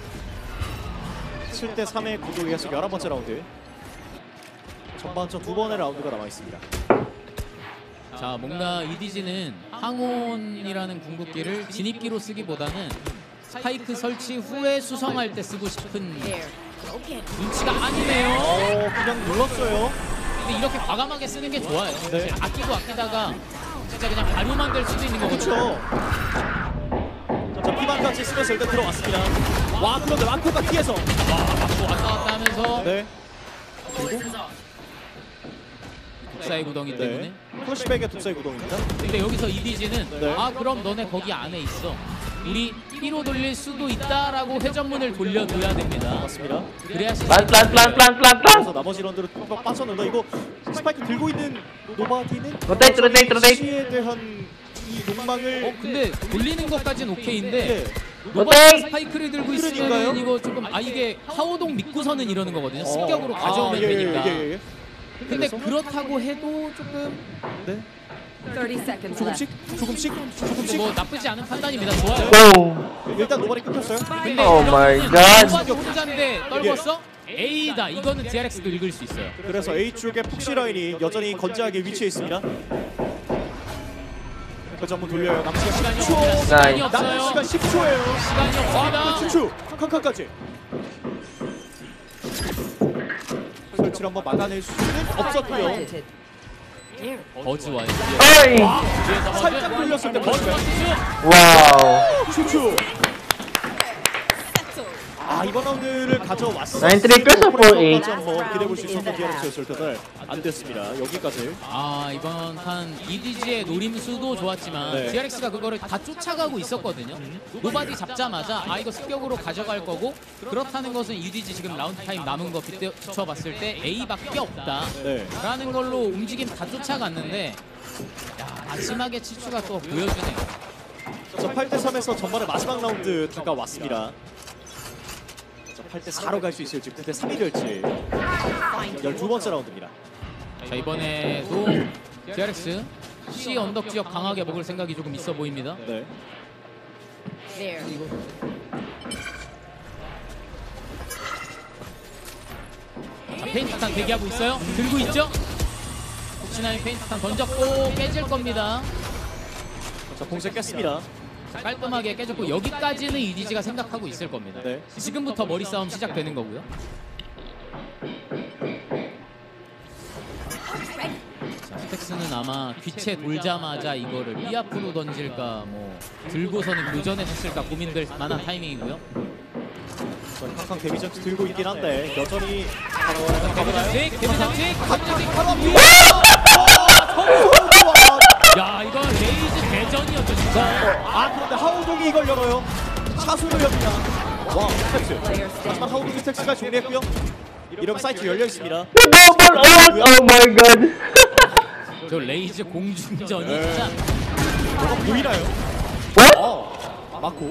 7대3의 구도에서 11번째 라운드. 전반전 두 번의 라운드가 남아있습니다. 자, 뭔가 EDG는 항온이라는 궁극기를 진입기로 쓰기보다는 스파이크 설치 후에 수성할 때 쓰고 싶은 눈치가 아니네요. 그냥 눌렀어요. 근데 이렇게 과감하게 쓰는 게 좋아요. 네. 아끼고 아끼다가 진짜 그냥 가루만 될 수도 있는 거거든요. 그렇죠. 자, 피반까지 쓰면서 일단 들어왔습니다. 와, 그런데 마코가 뒤에서. 맞고 왔다 갔다 하면서 네. 그리고 독사의 구덩이 때문에. 네. 플래시백의 독사의 구동입니다. 근데 여기서 EDG는 네. 아 그럼 너네 거기 안에 있어. 우리 B로 돌릴 수도 있다라고 회전문을 돌려줘야 됩니다. 맞습니다. 그래야 Plan. 그래서 나머지 런드로 뚝딱 빠졌는데 이거 스파이크 들고 있는 노바디는 로테이트. 시에 대한 이 욕망을 근데 돌리는 것까지는 오케이인데 네. 노바가 스파이크를 들고 있으면 그러니까요. 이거 조금 이게 하오동 믿고서는 이러는 거거든요. 습격으로 가져오면 예. 되니까. 예. 근데 그래서? 그렇다고 해도 조금 네. 30 seconds 조금씩 left. 조금씩 뭐 나쁘지 않은 판단입니다. 좋아요. Boom. 일단 노발이 끊겼어요. 근데 Oh my God. 노바디 혼자인데 떨궜어? A다. 이거는 DRX도 읽을 수 있어요. 그래서 A 쪽에 푹시 라인이 여전히 건재하게 위치해 있습니다. 그래서 한번 돌려요. 남은 시간 시간이 10초. 없습니다. 시간이 나이스. 남은 없어요. 시간 10초예요. 시간이 없습니다. 추추 칸칸까지. 설치를 한번 막아낼 수는 없었고요. Planted. 버즈 와요. Ay! 뒤에서 살짝 돌렸을 때 버즈 버즈가 버즈. Wow. 추추. 아 이번 라운드를 가져왔어. 93 plus 48. 한번 기대해 볼 수 있었던 DRX였을 텐데 안 됐습니다. 여기까지. 아 이번 판 EDG의 노림수도 좋았지만 네. DRX가 그거를 다 쫓아가고 있었거든요. 노바디 잡자마자 아 이거 습격으로 가져갈 거고 그렇다는 것은 EDG 지금 라운드 타임 남은 거 비춰봤을 때 A밖에 없다 네. 라는 걸로 움직임 다 쫓아갔는데 야 마지막에 치추가 또 보여주네요. 자 8대 3에서 전반의 마지막 라운드 다가왔습니다. 자 8대 4로 갈 수 있을지 9대 3이 될지 12번째 라운드입니다. 자 이번에도 DRX C 언덕 지역 강하게 먹을 생각이 조금 있어 보입니다. 네. There. 자 페인트탄 대기하고 있어요. 들고 있죠? 혹시나 페인트탄 던졌고 깨질 겁니다. 자 공세 깼습니다. 자, 깔끔하게 깨졌고 여기까지는 EDG가 생각하고 있을 겁니다. 네. 지금부터 머리 싸움 시작되는 거고요. 자, 스택스는 아마 귀체 돌자마자 이거를 B 앞으로 던질까 뭐 들고서는 교전에 했을까 고민될 만한 타이밍이고요. 항상 데미전트 들고 있긴 한데 여전히 데미장식, 데미장식, 데미장식. 바로 앞에 야 이건 레이즈 대전이었죠 진짜. 아 그런데 하우동이 이걸 열어요. 차수를 엽니다. 와 스택스. Player 하지만 standing. 하우동이 스택스가 정리했고요. 이러면 사이트 열려 있습니다. The double ult! Oh my God. 저 레이즈 공중전이 네. 진짜 뭐가 보이나요? What? 맞고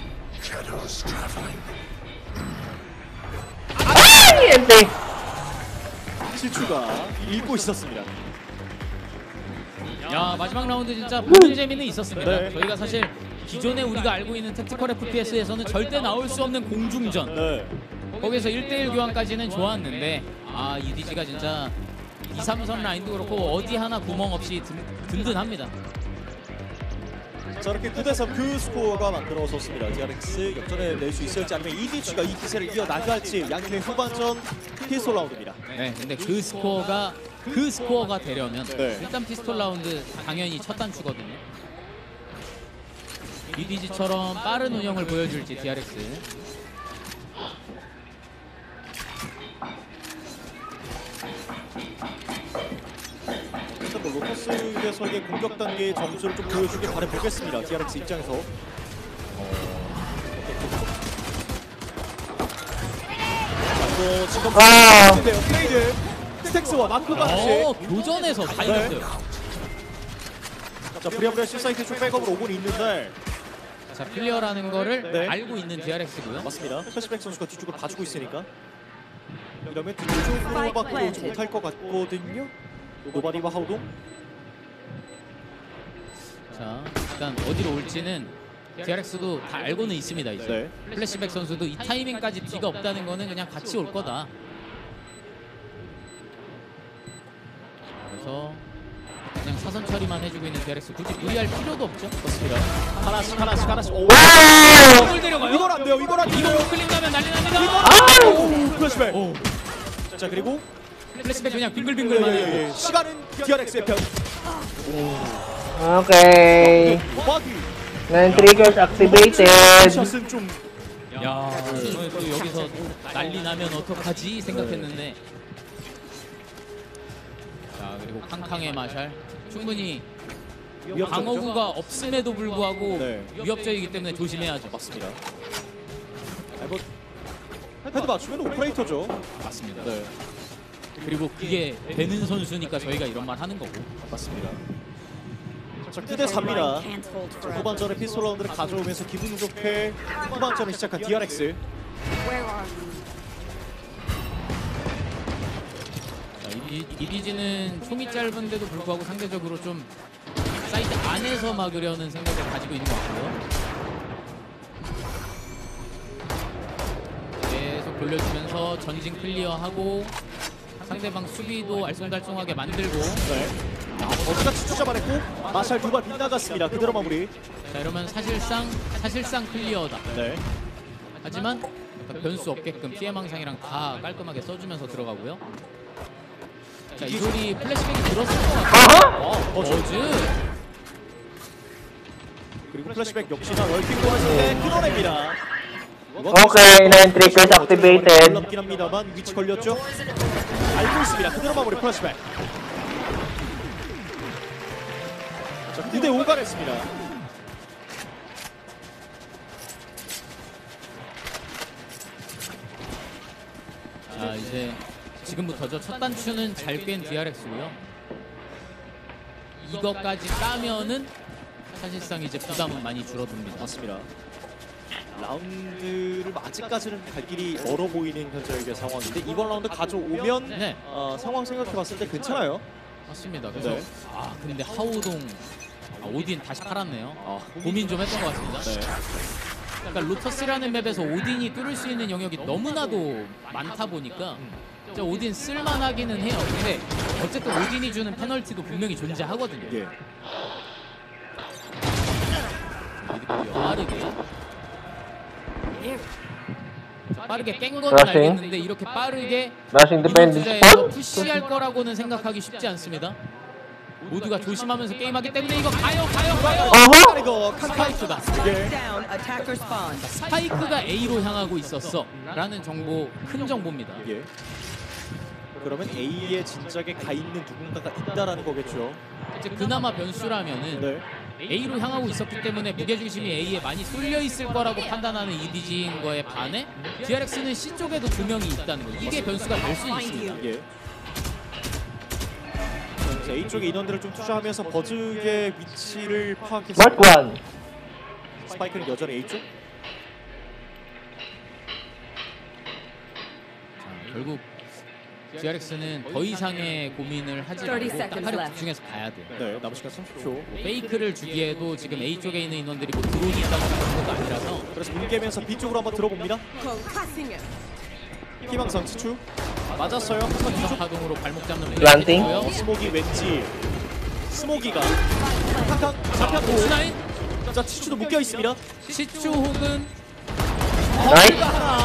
Ay! Ente. 실추가 읽고 있었습니다. 야 마지막 라운드 진짜 보는 재미는 있었습니다. 네. 저희가 사실 기존에 우리가 알고 있는 택티컬 FPS에서는 절대 나올 수 없는 공중전 네. 거기서 1대1 교환까지는 좋았는데 아 EDG가 진짜 2, 3선 라인도 그렇고 어디 하나 구멍 없이 든든합니다. 자 이렇게 9대 3 그 스코어가 만들어졌습니다. DRX 역전에 낼 수 있을지 아니면 EDG가 이 기세를 이어나갈지 양팀의 후반전 피스톨 라운드입니다. 네, 근데 그 스코어가 되려면 네. 일단 피스톨 라운드 당연히 첫 단추거든요. EDG처럼 빠른 운영을 보여줄지 DRX. 일단 뭐 로터스에서의 공격 단계의 점수를 좀 보여주길 바라보겠습니다. DRX 입장에서. 이거 지금 아. 트레이드예요. 트레이드. 스택스와 마크가 같이. 교전에서 다 네. 이겼어요. 자 브리아브리아 C사이트 쪽 백업으로 오곤 있는데 자 클리어라는 거를 네. 알고 있는 DRX고요. 맞습니다. 패시백 선수가 뒤쪽을 봐주고 있으니까 이러면 뒤쪽으로밖에 오지 못할 것 같거든요. 노바디와 하우동. 자 일단 어디로 올지는 DRX도 다 알고는 있습니다. 이제 네. 플래시백 선수도 이 타이밍까지 뒤가 없다는 거는 그냥 같이 올 거다. 그래서 그냥 사선 처리만 해주고 있는 DRX 굳이 무리할 필요도 없죠. 그렇습니다. 하나씩. 오. 이걸 데려가요? 이걸 안 돼요. 이걸 안 이거 돼요. 우클릭 나면 난리 납니다. 오, 플래시백. 오, 자 그리고 플래시백 그냥 빙글빙글만 해요. 예. 시간은 DRX의 편. Okay. 노바디. 9 triggers activated. 샷은 좀 야, 저는 또 여기서 난리 나면 어떡하지 생각했는데. 자, 그리고 캉캉의 마샬 충분히 위협적이죠? 방어구가 없음에도 불구하고 네. 위협적이기 때문에 조심해야죠. 맞습니다. 뭐 헤드 맞추면 오퍼레이터죠. 맞습니다. 네, 그리고 그게 되는 선수니까 저희가 이런 말 하는 거고. 맞습니다. 자 9대 3입니다. Can't hold forever. 후반전에 피스톨 라운드를 가져오면서 기분 좋게 후반전을 시작한 DRX. Where are you? 자, EDG는 총이 짧은데도 불구하고 상대적으로 좀 사이트 안에서 막으려는 생각을 가지고 있는 것 같고요. 계속 돌려주면서 전진 클리어하고 상대방 수비도 알쏭달쏭하게 만들고. 네. 버즈가 치추 잡아냈고 마샬 두 발 빗나갔습니다. 그대로 마무리. 자, 이러면 사실상 클리어다. 네. 하지만 변수 없게끔 피해망상이랑 다 깔끔하게 써주면서 들어가고요. 자, 이 소리 플래시백이 들었을 것 같아요. 버즈. 그리고 플래시백 역시나 월킹 보면서 끊어냅니다. Okay, 9 triggers activated. 올라오긴 합니다만 위치 걸렸죠? 알고 있습니다. 그대로 마무리 플래시백. 자, 9대5 가냈습니다. 자, 이제 지금부터죠. 첫 단추는 잘 깬 DRX고요. 이것까지 따면은 사실상 이제 부담은 많이 줄어듭니다. 맞습니다. 라운드를 아직까지는 갈 길이 멀어 보이는 현재의 상황인데 이번 라운드 가져오면 네, 상황 생각해봤을 때 괜찮아요. 맞습니다. 그래서 네. 근데 하우동 오딘 다시 팔았네요. 고민 좀 했던 것 같습니다. 네. 그러니까 로터스라는 맵에서 오딘이 뚫을 수 있는 영역이 너무나도 많다 보니까 진짜 오딘 쓸만하기는 해요. 근데 어쨌든 오딘이 주는 페널티도 분명히 존재하거든요. 예. 빠르게 There. 빠르게 깬 거는 Rushing. 알겠는데 이렇게 빠르게 Rushing dependent 투자에서 spot. 푸시할 거라고는 생각하기 쉽지 않습니다. 모두가 조심하면서 게임하기 때문에 이거 가요. 어허! 이거 스파이크다. 예. Down. Attacker spawn. 스파이크가 A로 향하고 있었어 라는 정보, 큰 정보입니다. 예. 그러면 A에 진작에 가 있는 누군가가 있다라는 거겠죠. 이제 그나마 변수라면은 네. A로 향하고 있었기 때문에 무게중심이 A에 많이 쏠려 있을 거라고 판단하는 EDG인 거에 반해 DRX는 C 쪽에도 2명이 있다는 거. 이게 변수가 될 수 있습니다. 예. 자, A 쪽에 인원들을 좀 투자하면서 버즈의 위치를 파악했습니다. Mark 1. 스파이크는 여전히 A 쪽. 자, 결국 DRX는 더 이상의 고민을 하지 30 말고 seconds 딱 화력 left. 집중해서 가야 돼요. 네, 남은 시간 30초. 페이크를 주기에도 지금 A 쪽에 있는 인원들이 뭐 드론이 있다고 하는 것도 아니라서 그래서 문개면서 B 쪽으로 한번 들어봅니다. Concussing it. 희망성 치추. 맞았어요. 한번 뒤쪽. 파동으로 발목 잡는 Planting. 플레이고요. 스모기 왠지 스모기가 탕탕 잡혔고 스나인 자 치추도 묶여 있습니다. 시추 혹은 Nice.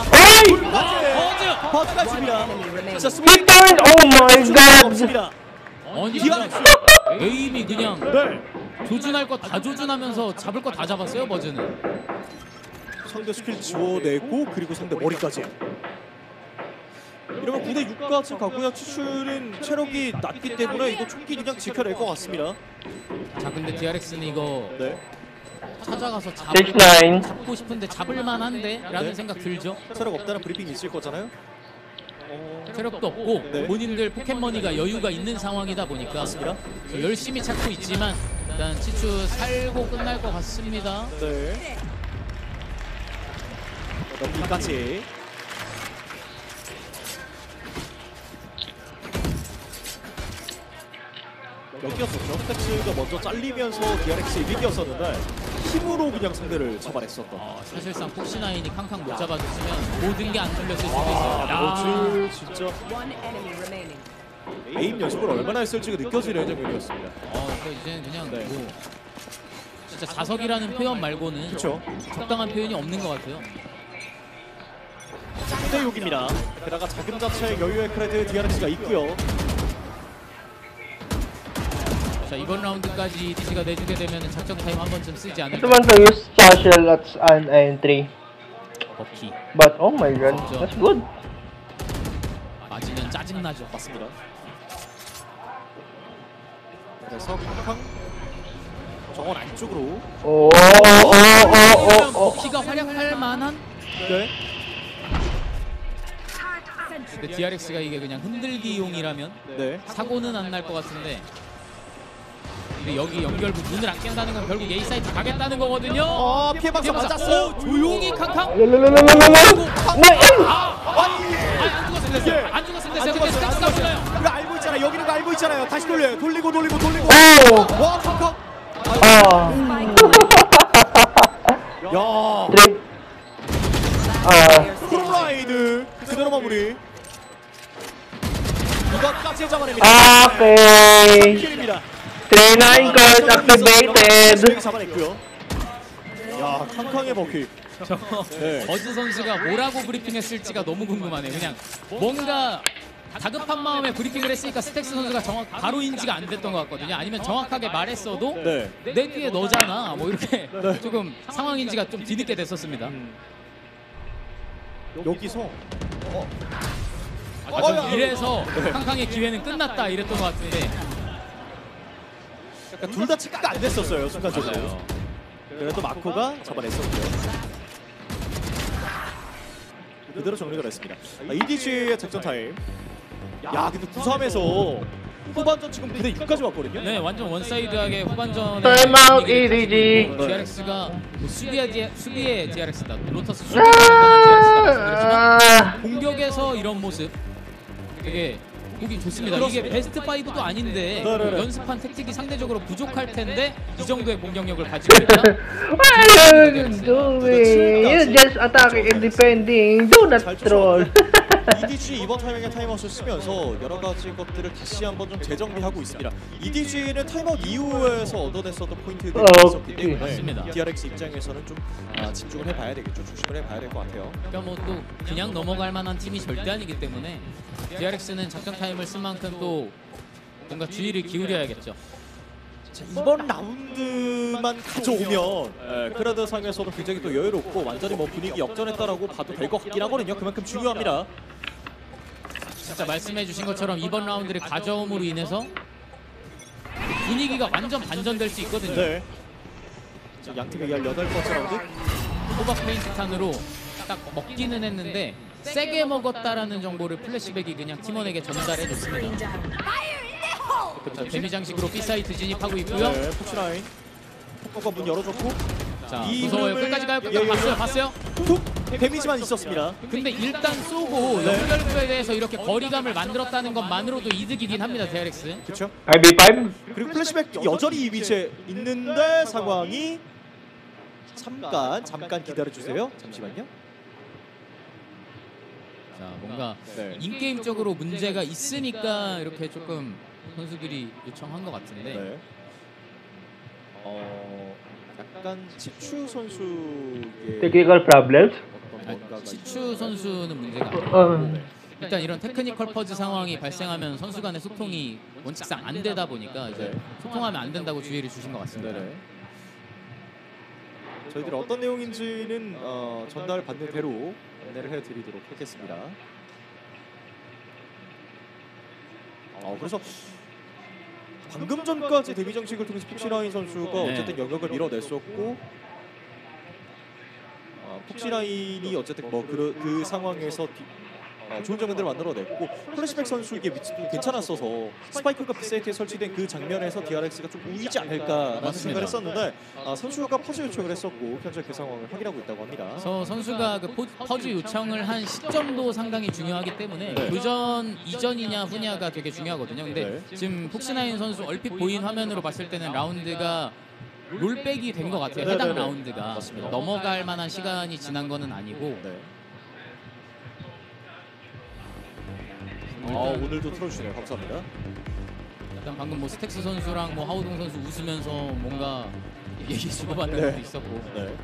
버즈. 버즈가 줍니다. 자 스모기 He turned! Oh my god! 없습니다. 아니 기가 그냥 에임이 그냥 네. 조준할 거 다 조준하면서 잡을 거 다 잡았어요. 버즈는. 상대 스킬 지워내고 그리고 상대 머리까지. 이러면 9대 6까지 가고요. 치추는 체력이 낮기 때문에 이거 총기 그냥 지켜낼 것 같습니다. 자 근데 DRX는 이거 네. 찾아가서 6-9. 잡고 싶은데 잡을 만한데? 라는 네. 생각 들죠. 체력 없다는 브리핑이 있을 거잖아요. 체력도 없고 네. 본인들 포켓머니가 여유가 있는 상황이다 보니까 맞습니다. 열심히 찾고 있지만 일단 치추 살고 끝날 것 같습니다. 네. 넘기까지. 여기였었죠. 스택스가 먼저 잘리면서 DRX의 위기였었는데 힘으로 그냥 상대를 잡아냈었던. 사실상 폭시나인이 캉캉 못 잡아줬으면 모든 게 안 뚫렸을 수도 있어요. 버즈 진짜 One enemy remaining. 에임 연습을 얼마나 했을지가 느껴지는 장면이었습니다. 그러니까 이제는 그냥 네. 뭐 진짜 자석이라는 표현 말고는 그렇죠. 적당한 표현이 없는 것 같아요. 9대 6입니다. 게다가 자금 자체의 여유의 크레드 DRX가 있고요. 자 이번 라운드까지 EDG가 내주게 되면 작전 타임 한 번쯤 쓰지 I 않을까. want to use special at an entry. 버키 But oh my god, that's good. 맞으면 짜증나죠. 맞습니다. 그래서 캉캉 정원 안쪽으로. Oh, 버키가 활약할 만한. 네. 근데 DRX가 이게 그냥 흔들기용이라면 네. 사고는 안 날 것 같은데. 근데 여기 연결부 문을 안 깬다는 건 결국 A 사이트 가겠다는 거거든요. 피해 박사 피해 박사. 맞았어요. 조용히 캉캉. 안 죽었으면 됐어요. 안 죽었으면 됐어요. 근데 스택스가 없어요. 이거 알고 있잖아요. 여기는 거 알고 있잖아요. 다시 돌려요. 돌리고. Oh! 와 캉캉. Oh. 야, Three. Player standing. 콜라이드 그대로 마무리. 이것까지 잡아냅니다. Okay. 킬입니다. 3-9 cards activated. 잡아냈고요. 야, 캉캉의 버킷. 네. 버즈 선수가 뭐라고 브리핑했을지가 너무 궁금하네요. 그냥 뭔가 다급한 마음에 브리핑을 했으니까 스택스 선수가 바로 인지가 안 됐던 것 같거든요. 아니면 정확하게 말했어도 네. 내 뒤에 너잖아. 뭐 이렇게 조금 상황 인지가 좀 뒤늦게 됐었습니다. 여기서 전 이래서 캉캉의 기회는 끝났다 이랬던 것 같은데. 약간 둘 다 체크가 안 됐었어요 순간적으로. 맞아요. 그래도 마코가 잡아냈었고요. 그대로 정리가 됐습니다. EDG의 작전 타임. 야, 근데 9-3에서 후반전 지금 9대6까지 왔거든요. 네, 완전 원사이드하게 후반전에 Timeout, EDG. DRX가 수비의 DRX다. 로터스 수비에 당한 DRX다 말씀드렸지만 Ah. 공격에서 이런 모습 되게 보기 좋습니다. 이게 베스트 5도 아닌데 네네네. 연습한 택틱이 상대적으로 부족할 텐데 이 정도의 공격력을 가지고 있다. What are you doing? You just attacking and defending. Do not 잘 troll. EDG 이번 타이밍에 타임아웃을 쓰면서 여러 가지 것들을 다시 한번 좀 재정비하고 있습니다. EDG는 타임아웃 이후에서 얻어냈었던 포인트들이 있었기 때문에 맞습니다. DRX 입장에서는 좀 집중을 해봐야 되겠죠. 조심을 해봐야 될 것 같아요. 그러니까 뭐 또 그냥 넘어갈 만한 팀이 절대 아니기 때문에 DRX는 작전 타임을 쓴 만큼 또 뭔가 주의를 기울여야겠죠. 자, 이번 라운드만 가져오면 크라드 상에서도 굉장히 또 여유롭고 완전히 뭐 분위기 역전했다라고 봐도 될 것 같긴 하거든요. 그만큼 중요합니다. 진짜 말씀해주신 것처럼 이번 라운드를 가져옴으로 인해서 분위기가 완전 반전될 수 있거든요. 네. 자, 양팀의 18번째 라운드. 호박 페인트 탄으로 딱 먹기는 했는데 세게 먹었다라는 정보를 플래시백이 그냥 팀원에게 전달해줬습니다. 자, 데미 장식으로 B 사이트 진입하고 있고요. 네, 폭시라인. 폭격과 문 열어줬고. 자, 이 무서워요. 흐름을- 끝까지 가요. 예, 끝까지 예, 봤어요. 예. 봤어요. 툭! 데미지만 있었습니다. 근데 일단 쏘고 네. 연결구에 대해서 이렇게 거리감을 만들었다는 것만으로도 이득이긴 합니다. DRX. 그렇죠. RB5. 그리고 플래시백 여전히 이 위치에 있는데 상황이 잠깐 기다려주세요. 잠시만요. 자, 뭔가 네. 인게임적으로 문제가 있으니까 이렇게 조금 선수들이 요청한 것 같은데 네. 약간 치추 선수의 Technical problems. 어떤 뭔가가 치추 선수는 문제가 어. 아니고 일단 이런 테크니컬 퍼즈 상황이 발생하면 선수 간의 소통이 원칙상 안 되다 보니까 이제 네. 소통하면 안 된다고 주의를 주신 것 같습니다. 네네. 저희들이 어떤 내용인지는 전달받는 대로 안내를 해드리도록 하겠습니다. 그래서 방금 전까지 데뷔 정식을 통해서 폭시라인 선수가 네. 어쨌든 영역을 밀어냈었고 폭시라인이 어쨌든 뭐 그 상황에서 좋은 장면들을 만들어냈고 플래시백 선수에게 위치도 괜찮았어서 스파이크가 B사이트에 설치된 그 장면에서 DRX가 좀 우위지 않을까라는 맞습니다. 생각을 했었는데 선수가 퍼즈 요청을 했었고 현재 그 상황을 확인하고 있다고 합니다. 그래서 선수가 그 퍼즈 요청을 한 시점도 상당히 중요하기 때문에 네. 교전 이전이냐 후냐가 되게 중요하거든요. 근데 네. 지금 폭시나인 선수 얼핏 보인 화면으로 봤을 때는 라운드가 롤백이 된 것 같아요. 네, 해당 네, 네. 라운드가 맞습니다. 넘어갈 만한 시간이 지난 거는 아니고 네. 오늘도 틀어주시네요. 감사합니다. 일단 방금 뭐 스택스 선수랑 뭐 하우동 선수 웃으면서 뭔가 얘기 주고받는 네. 것도 있었고 네.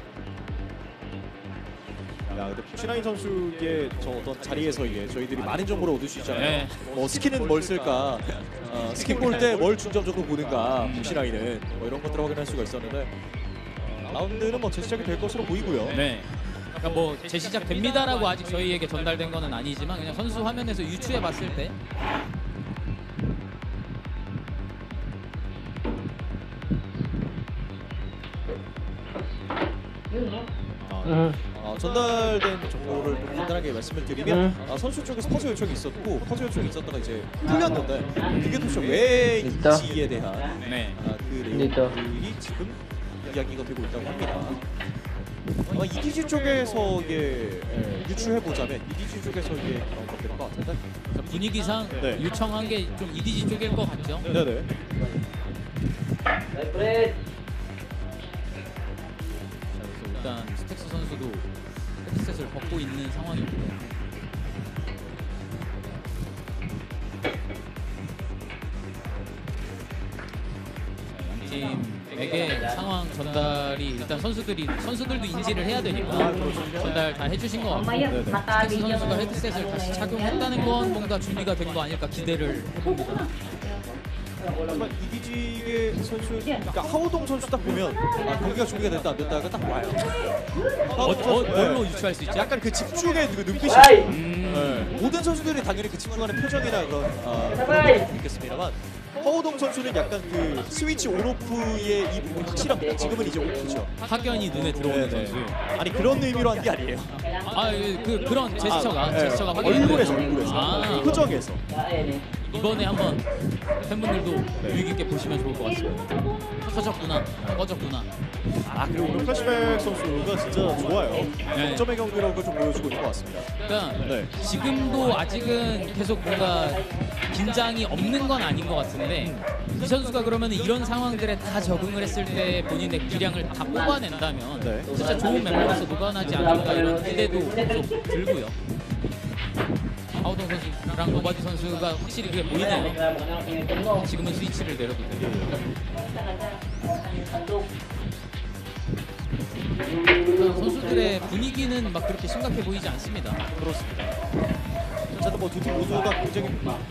야, 근데 폭시나인 선수의 저 어떤 자리에서 저희들이 많은 정보를 얻을 수 있잖아요. 네. 뭐 스킨은 뭘 쓸까, 스킨 볼 때 뭘 중점적으로 보는가, 폭시나인은 뭐 이런 것들을 확인할 수가 있었는데 라운드는 뭐 재시작이 될 것으로 보이고요. 네. 그러니까 뭐 재시작 됩니다라고 아직 저희에게 전달된 거는 아니지만 그냥 선수 화면에서 유추해 봤을 때 전달된 정보를 좀 간단하게 말씀을 드리면 선수 쪽에서 퍼즈 요청이 있었고 퍼즈 요청이 있었다가 이제 풀렸는데 그게 도대체 왜 있다. 인지에 대한 네. 그 있다. 내용들이 지금 이야기가 되고 있다고 합니다. 아마 EDG 쪽에서 유추해 보자면 EDG 쪽에서 그런 것들인 것 같은데. 그러니까 분위기상 네. 요청한 게 좀 EDG 쪽일 것 같죠. 네네. 일단 스택스 선수도 헤드셋을 벗고 있는 상황이고요. 양팀에게 상황 전달이 일단 선수들도 인지를 해야 되니까 전달 다 해주신 것 같고 스택스 선수가 헤드셋을 다시 착용했다는 건 뭔가 준비가 된 거 아닐까 기대를 해봅니다. 하지만 이기지의 선수, 그러니까 하우동 선수 딱 보면 경기가 준비가 됐다 안 됐다가 딱 와요. 뭘로 유추할 수 있죠? 약간 그 집중의 그 눈빛이 모든 선수들이 당연히 그 집중하는 표정이나 그런 있겠습니다만 허우동 선수는 약간 그 스위치 온오프의 이 부분이 확실합니다. 지금은 이제 오프죠. 확연히 눈에 들어오는 선수. 아니 그런 의미로 한 게 아니에요. 그런 제스처가 얼굴에서 아, 표정에서. 이번에 한번 팬분들도 유익 있게 보시면 좋을 것 같습니다. 터졌구나, 꺼졌구나. 그리고 오늘 플래시백 선수가 진짜 좋아요. 네. 점의 경기력을 좀 보여주고 있는 것 같습니다. 그러니까 지금도 아직은 계속 뭔가 긴장이 없는 건 아닌 것 같은데 이 선수가 그러면 이런 상황들에 다 적응을 했을 때 본인의 기량을 다 뽑아낸다면 진짜 좋은 멤버로서 녹아나지 않을까 이런 기대도 계속 들고요. 하우동 선수랑 노바디 선수가 확실히 그게 보이네요. 지금은 스위치를 내려도 되고. 선수들의 분위기는 막 그렇게 심각해 보이지 않습니다. 그렇습니다. 어쨌든 뭐 두 팀 모두가 굉장히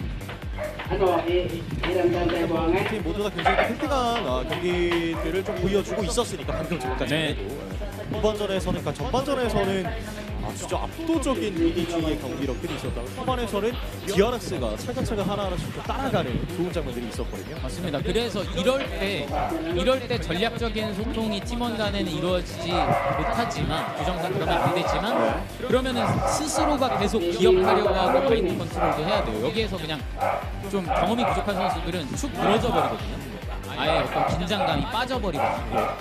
팀 모두 다 굉장히 팽팽한 경기들을 좀 보여주고 있었으니까 방금 전까지. 네. 후반전에서는, 그러니까 전반전에서는 진짜 압도적인 EDG의 경기력들이 있었다고. 후반에서는 DRX가 차근차근 하나하나씩 좀 따라가는 좋은 장면들이 있었거든요. 맞습니다. 그래서 이럴 때 전략적인 소통이 팀원 간에는 이루어지지 못하지만 규정상 그러면 안 되지만 그러면은 스스로가 계속 기억하려고 하고 마인드 컨트롤도 해야 돼요. 여기에서 그냥 좀 경험이 부족한 선수들은 축 늘어져 버리거든요. 아예 어떤 긴장감이 빠져버리거든요.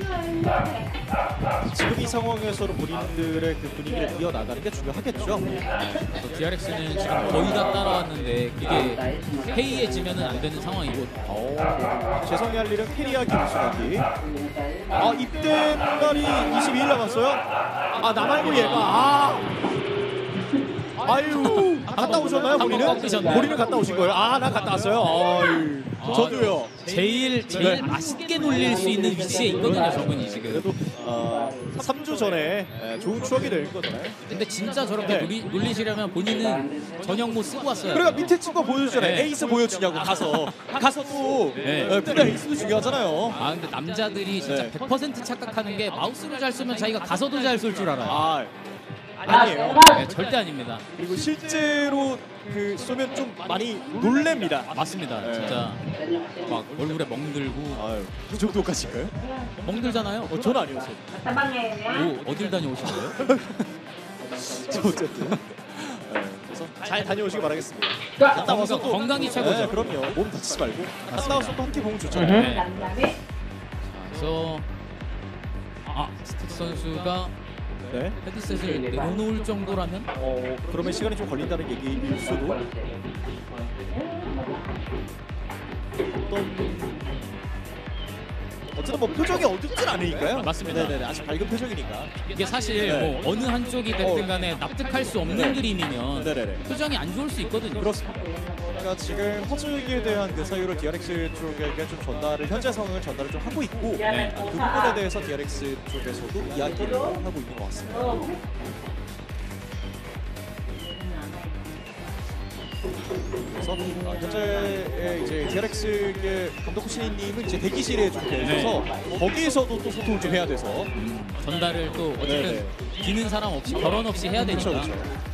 지금 이 상황에서는 본인들의 그 분위기를 이어나가는 게 중요하겠죠. 그래서 DRX는 지금 거의 다 따라왔는데 그게 해이해지면은 안 되는 상황이고. 재성이 할 일은 캐리하기 우승하기. 입대 날이 22일 남았어요. 나 말고 얘가. 아유, 갔다 오셨나요, 본인은? 본인은 갔다 오신 거예요? 나 갔다 왔어요. 저도요. 제일 맛있게 놀릴 수 있는 위치에 있거든요, 저분이 지금. 그래도 3주 전에 좋은 추억이 될 거잖아요. 근데 진짜 저렇게 놀리시려면 본인은 전용 모 쓰고 왔어요. 그러니까 밑에 친구 보여주잖아요. 에이스 보여주냐고 가서 또 그냥 에이스도 중요하잖아요. 근데 남자들이 진짜 100% 착각하는 게 마우스로 잘 쏘면 자기가 가서도 잘 쏠 줄 알아요. 아니에요. 네, 절대 아닙니다. 그리고 실제로 쏘면 좀 많이 놀랍니다. 맞습니다. 진짜 막 얼굴에 멍들고. 그 정도까지인가요? 멍들잖아요. 전 아니었어요. 어딜 다녀오신 거예요? 어쨌든 그래서 잘 다녀오시기 바라겠습니다. 갔다 와서 건강이 최고죠. 그럼요. 몸 다치지 말고 갔다 와서 또 함께 보면 좋죠. 그래서 스틱 선수가 헤드셋을 내려놓을 정도라면 그러면 시간이 좀 걸린다는 얘기일 수도. 어쨌든 뭐 표정이 어둡진 않으니까요. 맞습니다. 네네, 아직 밝은 표정이니까. 이게 사실 뭐 어느 한쪽이 됐든 간에 납득할 수 없는 그림이면 표정이 안 좋을 수 있거든요. 그렇습니다. 그러니까 지금 퍼즐기에 대한 그 사유를 DRX 쪽에게 좀 현재 상황을 전달을 좀 하고 있고 그 부분에 대해서 DRX 쪽에서도 이야기를 하고 있는 것 같습니다. 그래서 현재 이제 DRX의 감독 후신님은 이제 대기실에 좀 계셔서 거기에서도 또 소통을 좀 해야 돼서 전달을 또 어쨌든 기는 사람 없이 결혼 없이 해야 되니까. 그렇죠.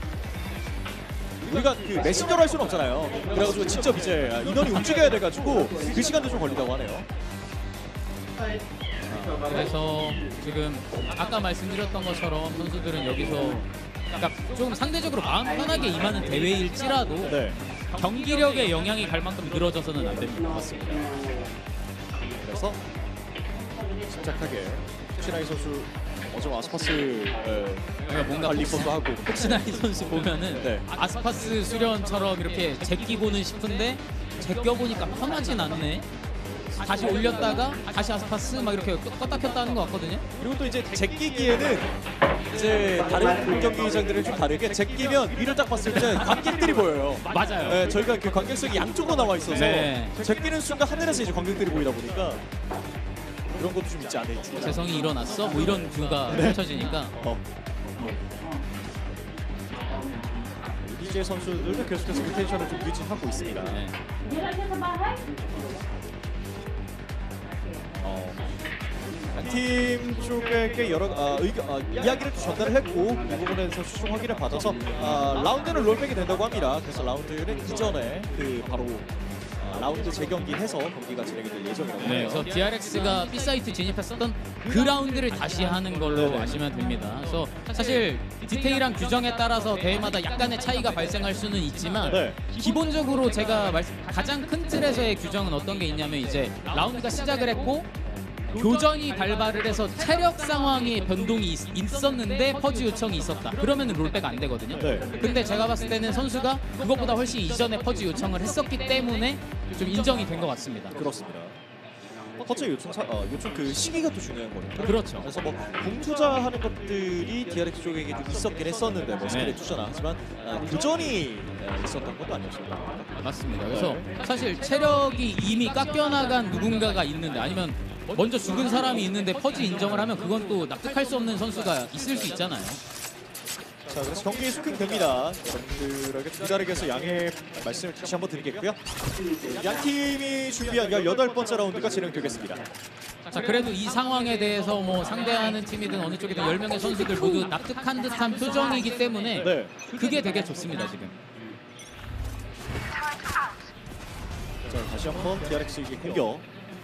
우리가 그 메신저로 할 수는 없잖아요. 그래가지고 직접 이제 인원이 움직여야 돼가지고 그 시간도 좀 걸린다고 하네요. 그래서 지금 아까 말씀드렸던 것처럼 선수들은 여기서 그러니까 좀 상대적으로 마음 편하게 임하는 대회일지라도 경기력에 영향이 갈 만큼 늘어져서는 안 됩니다. 맞습니다. 그래서 침착하게 혹시나이 선수 어제 아스파스 뭔가 관리법도 하고 혹시나이 선수 보면은 아스파스 수련처럼 이렇게 제끼고는 싶은데 제껴보니까 편하진 않네. 다시 올렸다가 다시 아스파스 막 이렇게 껐다 켰다 하는 것 같거든요. 그리고 또 이제 제끼기에는 이제 다른 경기장들은 좀 다르게 제끼면 위를 딱 봤을 때 관객들이 보여요. 맞아요. 네, 저희가 그 관객석이 양쪽으로 나와 있어서 네. 제끼는 순간 하늘에서 이제 관객들이 보이다 보니까 그런 것도 좀 있지 않아 있습니다. 재성이 일어났어? 뭐 이런 뷰가 펼쳐지니까 이디제 선수들도 계속해서 그 텐션을 좀 유지하고 있습니다. 네. 팀 쪽에게 여러 이야기를 또 전달을 했고 이 부분에 대해서 최종 확인을 받아서 라운드는 롤백이 된다고 합니다. 그래서 라운드는 이전에 그 바로 라운드 재경기해서 경기가 진행이 될 예정이라고 네, 해요. 그래서 DRX가 B사이트 진입했었던 그 라운드를 다시 하는 걸로 네네. 아시면 됩니다. 그래서 사실 디테일한 규정에 따라서 대회마다 약간의 차이가 발생할 수는 있지만 네. 기본적으로 제가 가장 큰 틀에서의 규정은 어떤 게 있냐면 이제 라운드가 시작을 했고 교전이 발발을 해서 체력 상황의 변동이 있었는데 퍼즈 요청이 있었다. 그러면 롤백 안 되거든요. 네. 근데 제가 봤을 때는 선수가 그것보다 훨씬 이전에 퍼즈 요청을 했었기 때문에 좀 인정이 된 것 같습니다. 그렇습니다. 퍼즈 요청 그 시기가 또 중요한 거니까. 그렇죠. 그래서 뭐 공투자하는 것들이 DRX 쪽에게 좀 있었긴 했었는데 뭐 스킬에 네. 투자나 하지만 교전이 있었던 것도 아니었습니다. 맞습니다. 그래서 사실 체력이 이미 깎여나간 누군가가 있는데 아니면 먼저 죽은 사람이 있는데 퍼즈 인정을 하면 그건 또 납득할 수 없는 선수가 있을 수 있잖아요. 자, 그래서 경기 수행됩니다. 여러분들에게 기다리겠서 양해 말씀을 다시 한번 드리겠고요. 양 팀이 준비한 18번째 라운드가 진행되겠습니다. 자, 그래도 이 상황에 대해서 뭐 상대하는 팀이든 어느 쪽이든 10명의 선수들 모두 납득한 듯한 표정이기 때문에 네. 그게 되게 좋습니다, 지금. 자, 다시 한번 DRX에게 공격.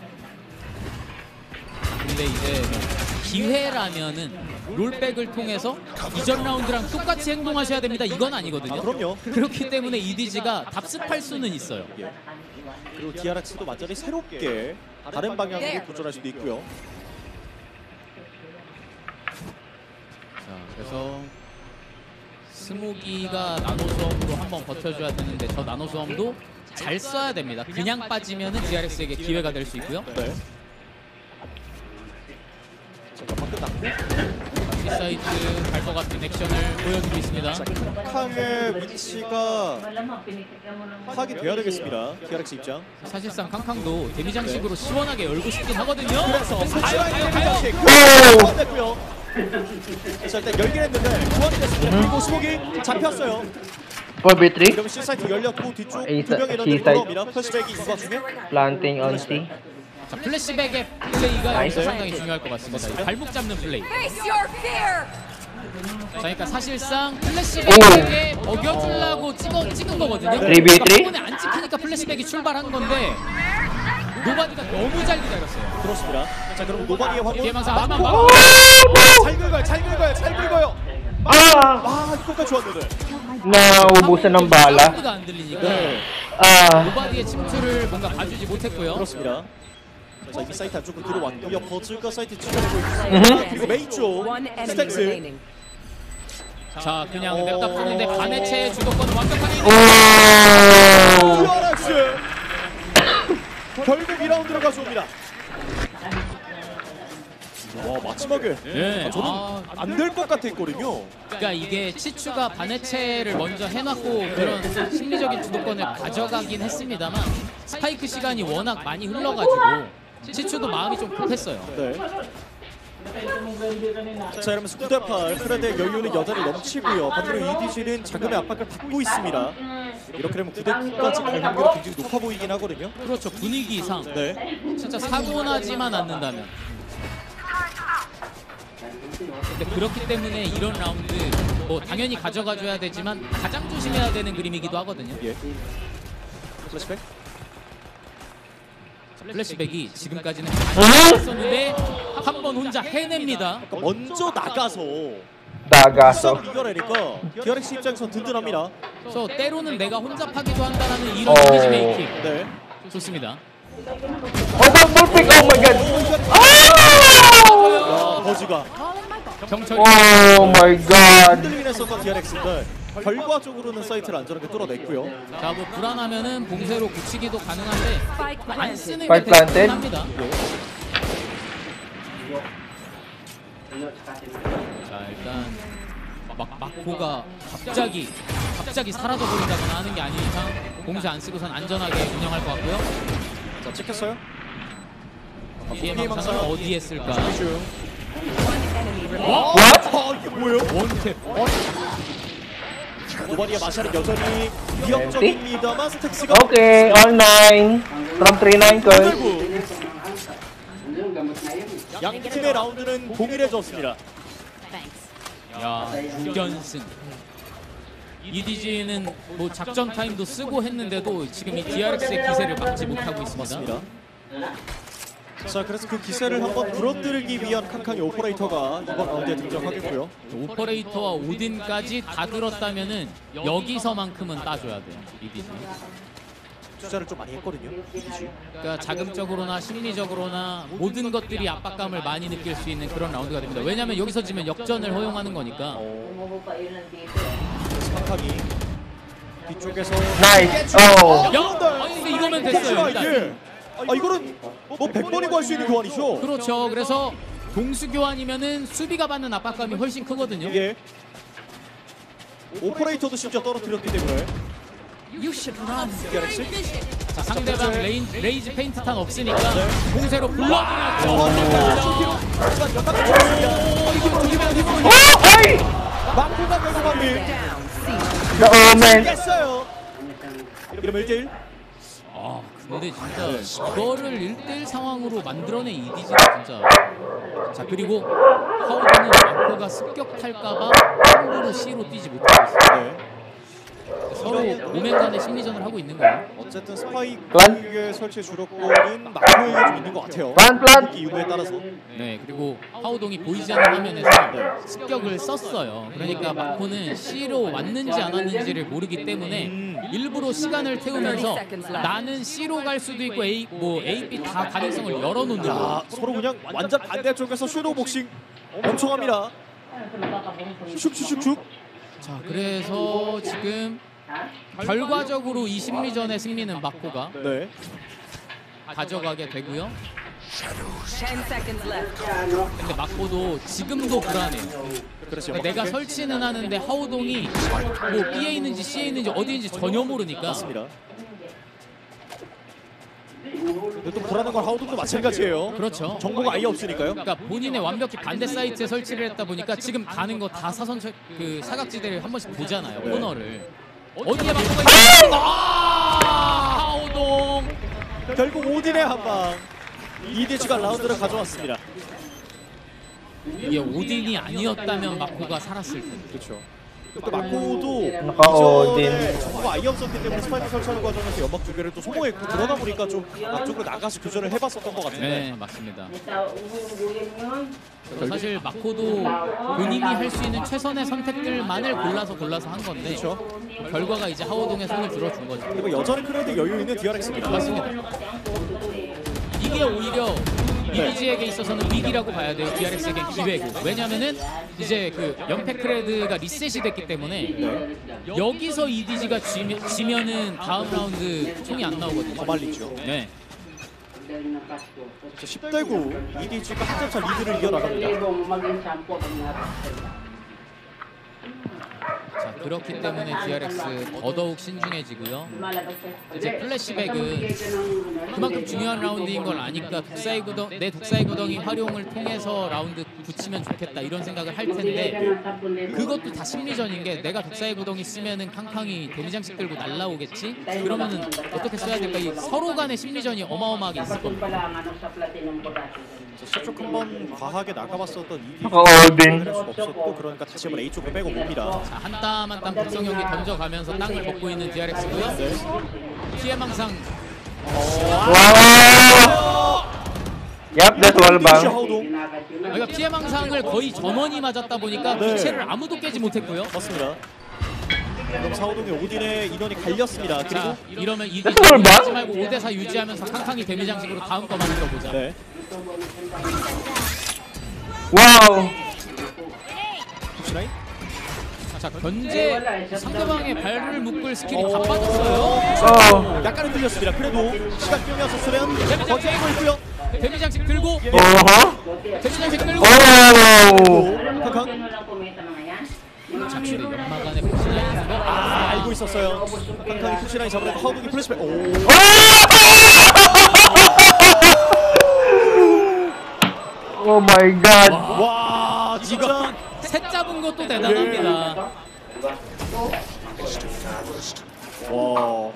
근데 이제 뭐 기회라면은 롤백을 통해서 이전 라운드랑 똑같이 행동하셔야 됩니다. 이건 아니거든요. 그럼요. 그렇기 때문에 EDG가 답습할 수는 있어요. 예. 그리고 DRX도 완전히 새롭게 다른 방향으로 도전할 수도 있고요. 자, 그래서 스모기가 나노수험으로 한번 버텨줘야 되는데 저 나노수험도 잘 써야 됩니다. 그냥 빠지면은 DRX에게 기회가 될 수 있고요. 네. 자, 전방 끝났고. B사이트 갈 것 같은 액션을 보여주고 있습니다. 자, 캉캉의 위치가 파악이 돼야 되겠습니다. DRX 입장. 사실상 캉캉도 데미장식으로 시원하게 열고 싶긴 하거든요. 그래서 가요. 장식 됐고요. 자, 일단 열긴 했는데 구원이 됐습니다. 그리고 수목이 잡혔어요. 4v3. 그러면 C사이트 열렸고 뒤쪽 A 두 명이 C 이런데 사이트. 들어옵니다. 플래시백이 이 와중에 Planting on C. 자, 플래시백의 플레이가 나이스. 여기서 상당히 중요할 것 같습니다. 이 발목 잡는 플레이. Face your fear! 자, 그러니까 사실상 플래시백에게 먹여주려고 찍은 거거든요. 네. 3v3? 그러니까 부분에 안 찍히니까 플래시백이 출발한 건데 노바디가 너무 잘 기다렸어요. 그렇습니다. 자, 그럼 노바디의 화물 예망사 맞고 마지막 잘 긁어요. Ah! 이거까지 좋았는데. Naubusan ng bala. 사운드가 안 들리니까 네, Ah. 노바디의 침투를 뭔가 봐주지 못했고요. 그렇습니다. 자, 이 사이트 안쪽으로 들어왔고요. 버즈가 사이트 찍어내고 있습니다. 그리고 메이 쪽 One enemy 스택스. remaining. 자, 그냥 냅다 푸는데 반해체의 주도권은 완벽하게 Oh! DRX 결국 2라운드로 가져옵니다. 와, 마지막에 네. 저는 안 될 것 같았거든요. 그러니까 이게 치추가 반해체를 먼저 해놨고 그런 심리적인 주도권을 가져가긴 했습니다만 스파이크 시간이 워낙 많이 흘러가지고 치추도 마음이 좀 급했어요. 네. 자, 이러면서 9대8 프레드의 여유는 여전히 넘치고요. 반대로 EDG는 자금의 압박을 받고 있습니다. 이렇게 되면 9대9까지 갈 확률이 굉장히 높아 보이긴 하거든요. 그렇죠. 분위기상 네. 진짜 사고 나지만 않는다면. 근데 그렇기 때문에 이런 라운드 뭐 당연히 가져가줘야 되지만 가장 조심해야 되는 그림이기도 하거든요. 예. 플래시백. 플래시백이 지금까지는 많이 했었는데 한 번 혼자 해냅니다. 그러니까 먼저 나가서 Dagaso. 싸움을 이겨내니까 DRX 입장에서 든든합니다. 그래서 때로는 내가 혼자 파기도 한다라는 이런 어. 이미지 메이킹 네. 좋습니다. Oh, double pick! Oh my god! 야, 버즈가 경철이 Oh my god! 흔들리긴 했었던 DRX인데 결과적으로는 사이트를 안전하게 뚫어냈고요. 자, 뭐 불안하면은 봉쇄로 굳히기도 가능한데 안 쓰는 게 Spike 대부분 planted. 합니다. 자, 일단 마코가 갑자기 사라져 버린다거나 하는 게 아닌 이상 봉쇄 안 쓰고선 안전하게 운영할 것 같고요. 자, 찍혔어요. 피해망상을 어디에 쓸까? 중. 와! 이게 뭐예요? 원탭. 노바리의 마샬은 여전히 위협적입니다만 스택스가 Okay, all 9 from 3-9 girls. 양 팀의 라운드는 동일해졌습니다. 야, 6연승. EDG는 뭐 작전 타임도 쓰고 했는데도 지금 이 DRX의 기세를 막지 못하고 있습니다. 맞습니다. 자, 그래서 그 기세를 한번 부러뜨리기 위한 칸칸이 오퍼레이터가 이번 라운드에 등장하겠고요. 오퍼레이터와 오딘까지 다 들었다면은 여기서만큼은 따줘야 돼요. EDG. 투자를 좀 많이 했거든요. 그러니까 자금적으로나 심리적으로나 모든 것들이 압박감을 많이 느낄 수 있는 그런 라운드가 됩니다. 왜냐하면 여기서 지면 역전을 허용하는 거니까. 칸칸이 뒤쪽에서 Nice. Oh. 야, 아니 근데 이거면 됐어요. 일단. 이게 이거는 뭐 100번이고 할 수 있는 교환이죠. 그렇죠. 그래서 동수 교환이면은 수비가 받는 압박감이 훨씬 크거든요. 이게 오퍼레이터도 심지어 떨어뜨렸기 때문에 DRX 자, 상대방 레이즈 페인트 탄 없으니까 공세로 불러주면 하지만 연막을 쳤습니다. Ay! 마코가 결국 합니다. The Omen. 깼어요. 이러면 1대1. 아, 근데 진짜 이거를 1대1 상황으로 만들어낸 EDG가 진짜. 자, 그리고 하우드는 마코가 습격할까봐 함부로 C로 뛰지 못하고 있어요. 네. 서로 오멘 간의 심리전을 하고 있는 거예요. 어쨌든 스파이크의 설치 주력권은 마코에게 좀 있는 것 같아요. 플란. 이 유무에 따라서. 네, 그리고 하우동이 보이지 않는 화면에서 습격을 썼어요. 그러니까 마코는 C로 왔는지 안 왔는지를 모르기 때문에 일부러 시간을 태우면서 나는 C로 갈 수도 있고 A, B 다 가능성을 열어놓는 자, 거예요. 서로 그냥 완전 반대쪽에서 슈도 복싱 엄청 합니다. 슉슉슉슉. 자, 그래서 지금 결과적으로 이 심리전의 승리는 마코가 네. 가져가게 되고요. 10 seconds left. 근데 마코도 지금도 불안해요. 그렇죠. 그러니까 내가 설치는 하는데 하우동이 뭐 B에 있는지 C에 있는지 어디에 있는지 전혀 모르니까. 맞습니다. 근데 또 불안한 건 하우동도 마찬가지예요. 그렇죠. 정보가 아예 없으니까요. 그러니까 본인의 완벽히 반대 사이트에 설치를 했다 보니까 지금 가는 거 다 그 사각지대를 한 번씩 보잖아요. 네. 코너를. 어디에 마코가 있는지. 하우동. 결국 오딘의 한방. EDG가 라운드를 가져왔습니다. 이게 오딘이 아니었다면 마코가 살았을 텐데. 그렇죠. 또 마코도 오딘. 이전에 정보가 아예 없었기 때문에 스파이크 설치하는 과정에서 연막 두 개를 또 소모했고 그러다 보니까 좀 앞쪽으로 나가서 교전을 해봤었던 것 같은데. 네, 맞습니다. 사실 마코도 본인이 할 수 있는 최선의 선택들만을 골라서 한 건데 그렇죠. 결과가 이제 하우동의 손을 들어준 거죠. 그리고 여전히 크레드 여유 있는 DRX입니다. 맞습니다. 이게 오히려 EDG에게 있어서는 위기라고 봐야 돼요. DRX에겐 기회고. 왜냐면은 이제 그 연패 크레드가 리셋이 됐기 때문에 여기서 EDG가 지면은 다음 라운드 총이 안 나오거든요. 더 말리죠. 네. 10대 9 EDG가 한 점차 리드를 이어나갑니다. 자, 그렇기 때문에 DRX 더더욱 신중해지고요. 이제 플래시백은 그만큼 중요한 라운드인 걸 아니까 내 독사의 구덩이 활용을 통해서 라운드 붙이면 좋겠다 이런 생각을 할 텐데 그것도 다 심리전인 게 내가 독사의 구덩이 쓰면은 캉캉이 데미장식 들고 날라오겠지? 그러면은 어떻게 써야 될까? 이 서로 간의 심리전이 어마어마하게 있을 겁니다. C쪽 한번 과하게 나가봤었던 EDG 오딘. 할 수가 없었고 그러니까 다시 한번 A쪽으로 빼고 봅니다. 자, 한 땀 한 땀 극성 경기 던져가면서 땅을 걷고 있는 DRX고요. 피해망상. Wow! Yep, that's all EDG bang. 하우동 그러니까 피해망상을 거의 전원이 맞았다 보니까 네. 기체를 아무도 깨지 못했고요. 맞습니다. 그럼 사우동의 오딘의 인원이 갈렸습니다. 자, 그리고 이러면 이기 그걸 봐? 하지 말고 5대4 유지하면서 캉캉이 데미 장식으로 다음 거 만들어보자. 네. Wow! 푸시라인 자, 견제 상대방의 발을 묶을 스킬이 다 빠졌어요. Oh. 약간 흔들렸습니다. 그래도 시간 끌면서 쓰면 버티고 있고요. 데미 장식 들고 데미 장식 들고 Oh. 캉캉 작실의 연막 안에 포시나 있는 거. 알고 있었어요. 캉캉이 푸시라인 잡으려고 허둥이 플래시백. 오. Oh my god. 와 진짜. 셋 잡은 것도 대단합니다. 와.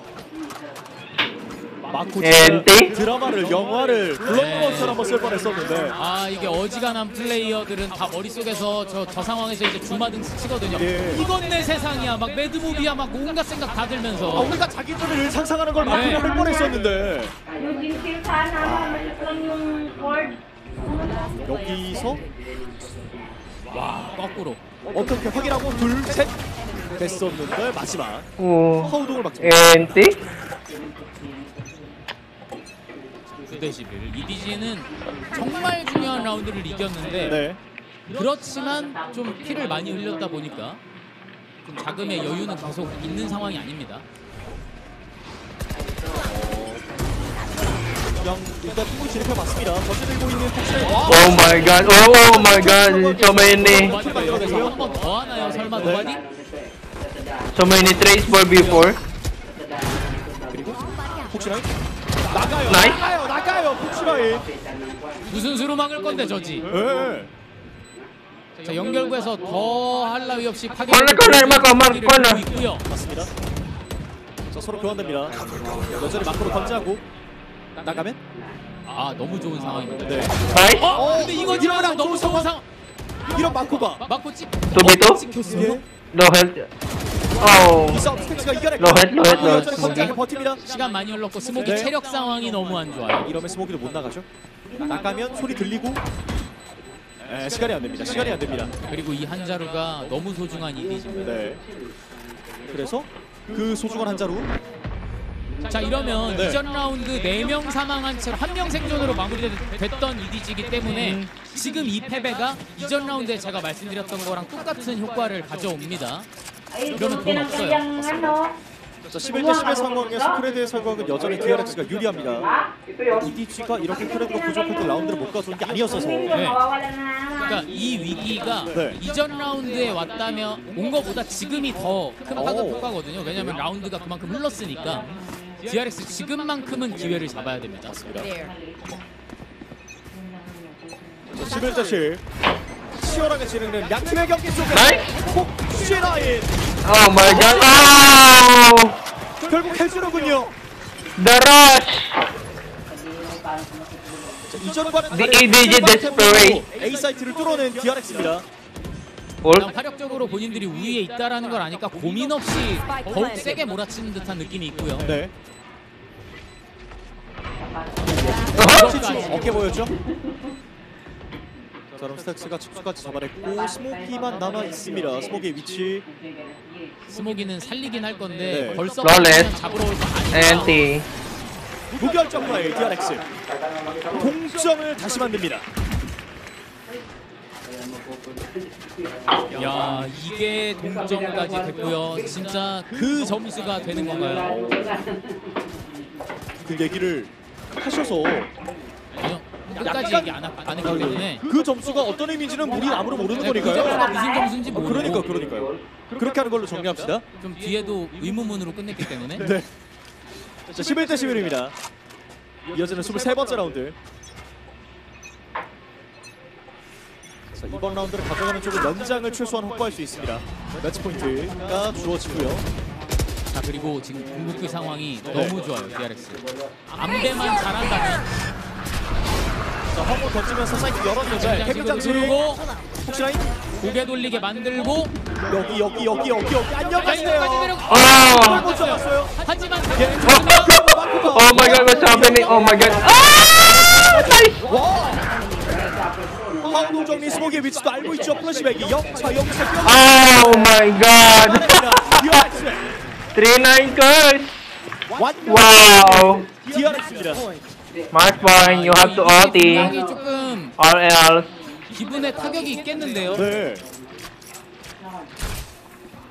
마코 엔티? 드라마를 영화를 블록버스터를 한번 쓸 뻔했었는데. 아, 이게 어지간한 플레이어들은 다 머릿속에서 저 상황에서 이제 주마등스 치거든요. 예. 이건 내 세상이야. 막 매드무비야. 막 온갖 생각 다 들면서. 우리가 자기 전을 상상하는 걸 마코가 네. 할 뻔했었는데. 여기서 와, 거꾸로. 어떻게 확인하고 둘, 셋 됐었는데 마지막 Oh. 허우동을 막죠. Enti? 9대11. EDG는 정말 중요한 라운드를 이겼는데 네. 그렇지만 좀 피를 많이 흘렸다 보니까 좀 자금의 여유는 계속 있는 상황이 아닙니다. 그냥 일단 풍을 진입해봤습니다. 전체 들고 있는 폭시라인. Oh my god. Oh my god. So many. 한번 더 하나요? 설마 노바디? So many trades for before. 그리고 폭시라인 나가요. 나이스. 나가요. 폭시라인. 무슨 수로 막을 건데 저지? 네. 자, 연결구에서 더 할 나위 없이 파괴. 코너. 있고요. 맞습니다. 자 서로 교환됩니다. 여전히 마크로 던지하고 나가면 아, 너무 좋은 상황입니다. 네. Nice. 근데 이거 지나가면 너무 좋은 상황. 이런 마코가 맞고 찍. 투비투? 찍혔어요. 예. No health. Oh. 이 싸움 스택스가 이겨냈고 로헷. 여전히 건장하게 버팁니다. 시간 많이 흘렀고 스모기 네. 체력 상황이 너무 안 좋아요. 이러면 스모기도 못 나가죠. 나가면 소리 들리고 시간이 안 됩니다. 시간이 안 됩니다. 그리고 이 한자루가 너무 소중한 이디지입니다. 네. 그래서 그 소중한 한자루 자, 이러면 네. 이전 라운드 4명 사망한 채로 1명 생존으로 마무리됐던 이디지이기 때문에 지금 이 패배가 이전 라운드에 제가 말씀드렸던 거랑 똑같은 효과를 가져옵니다. 이러면 돈 없어요. 자, 11대 10의 상황에서 크레드의 상황은 여전히 DRX가 유리합니다. EDG가 이렇게 크레드가 부족할 때 라운드를 못 가져온 게 아니었어서 그러니까 이 위기가 네. 이전 라운드에 왔다면 온 거보다 지금이 더 큰 파급 효과거든요. 왜냐면 라운드가 그만큼 흘렀으니까 DRX 지금만큼은 기회를 잡아야 됩니다. 자, 11대 10 치열하게 진행된 양 팀의 경기 속에 나이스. 폭시라인 Oh my god. Oh. 결국 해주는군요. The rush. 이전과는 The EDG desperate. A 사이트를 뚫어낸 DRX입니다. Ult. 파력적으로 본인들이 우위에 있다라는 걸 아니까 고민 없이 더욱 세게 몰아치는 듯한 느낌이 있고요. 네. 이것까지. 어깨 보였죠? 자, 그럼 스택스가 칩수까지 잡아냈고 스모키만 남아 있습니다. 스모키의 위치. 스모기는 살리긴 할 건데 네. 벌써 Flawless. 잡으러 올 거 아니야. Enti. 무결점 플레이 DRX. 동점을 다시 만듭니다. 야, 이게 동점까지 됐고요. 진짜 그 점수가 되는 건가요? 그 얘기를 하셔서 아니요. 끝까지 얘기 안 했기 때문에 그 점수가 어떤 의미인지는 우리 아무도 모르는 그 점수가 거니까요. 무슨 점수인지 모르고 그러니까요. 그렇게 하는 걸로 정리합시다. 좀 뒤에도 의문문으로 끝냈기 때문에 네. 자, 11대 11입니다. 이어지는 23번째 라운드. 자, 이번 라운드를 가져가는 쪽은 연장을 최소한 확보할 수 있습니다. 매치 포인트가 주어지고요. 자, 그리고 지금 궁극기 상황이 너무 좋아요. DRX 안배만 잘한다면 자, 화물 던지면서 사이트 열었는데 장식을 태극장치 누르고 폭시라인 고개 돌리게 만들고 여기 안녕하세요. 라인까지 내려고 아! 못 잡았어요. 하지만 Oh my god, what's happening? Oh my god. Ah! Nice. 황동 정리 스모기의 위치도 알고 있죠. 플래시백이 역차 Oh my god. 3-9 curse. Wow. DRX입니다. Smart point, you have to ulti. 상당히 조금 Or else. 기분에 타격이 있겠는데요. 네.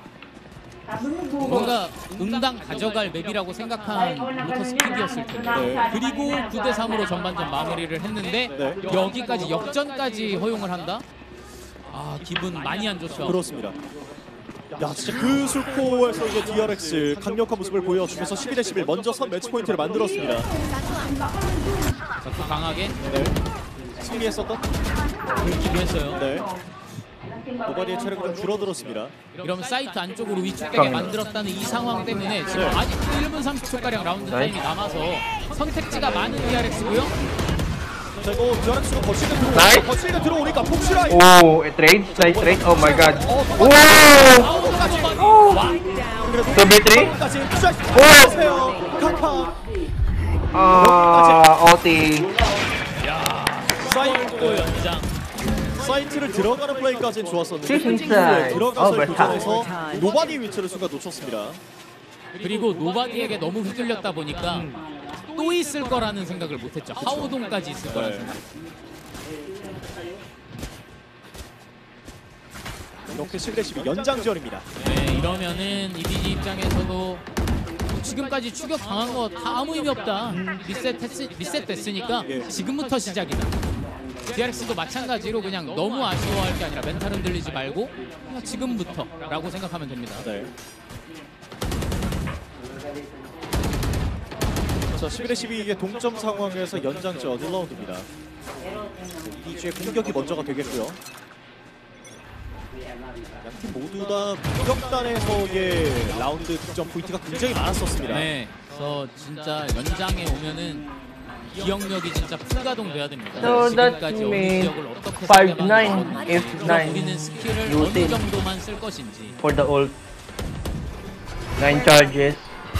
뭔가 응당 가져갈 맵이라고 생각한 로터 스피드였을 텐데 네. 그리고 9대3으로 전반전 마무리를 했는데 네. 여기까지 역전까지 허용을 한다? 아 기분 많이 안 좋죠. 그렇습니다. 야 진짜 그 술코에서 이제 DRX 강력한 모습을 보여주면서 12대11 먼저 선 매치 포인트를 만들었습니다. 자, 또 강하게 네. 승리했었던 긁기도 했어요. 네. 노바디의 체력이 좀 줄어들었습니다. 이러면 사이트 안쪽으로 위축되게 만들었다는 이 상황 때문에 지금 네. 아직 1분 30초가량 라운드 타임이 남아서 선택지가 많은 DRX고요. 자 이거 DRX가 나이스. 거칠게 들어오니까 폭시라이. Oh, trade, nice trade. Oh my god. Oh, 그래도 까지 투자하세요. 카카 OT. 또 연장. 사이트를 들어가는 플레이까지는 좋았었는데 진짜. 들어가서 어, 교전에서 노바디 위치를 순간 놓쳤습니다. 그리고 노바디에게 너무 휘둘렸다 보니까 또 있을 거라는 생각을 못했죠. 하오동까지 있을 거라는 네. 생각. 이렇게 11대12 연장전입니다. 네, 이러면은 이디지 입장에서도 지금까지 추격 당한 거 다 아무 의미 없다. 리셋 됐으니까 예. 지금부터 시작이다. DRX도 마찬가지로 그냥 너무 아쉬워할 게 아니라 멘탈 흔들리지 말고 그냥 지금부터라고 생각하면 됩니다. 네. 자 11대12 이게 동점 상황에서 연장전 1라운드입니다. 이주의 공격이 먼저가 되겠고요. 양팀 모두 다 공격단에서의 라운드 득점 포인트가 굉장히 많았었습니다. 네, 그래서 진짜 연장에 오면은 기억력이 진짜 풀가동돼야 됩니다. So that 지금까지 어느 means 지역을 어떻게 5-9, 상대방이 F9 우리는 스킬을 어느 routine 정도만 쓸 것인지. for the ult. 9 charges.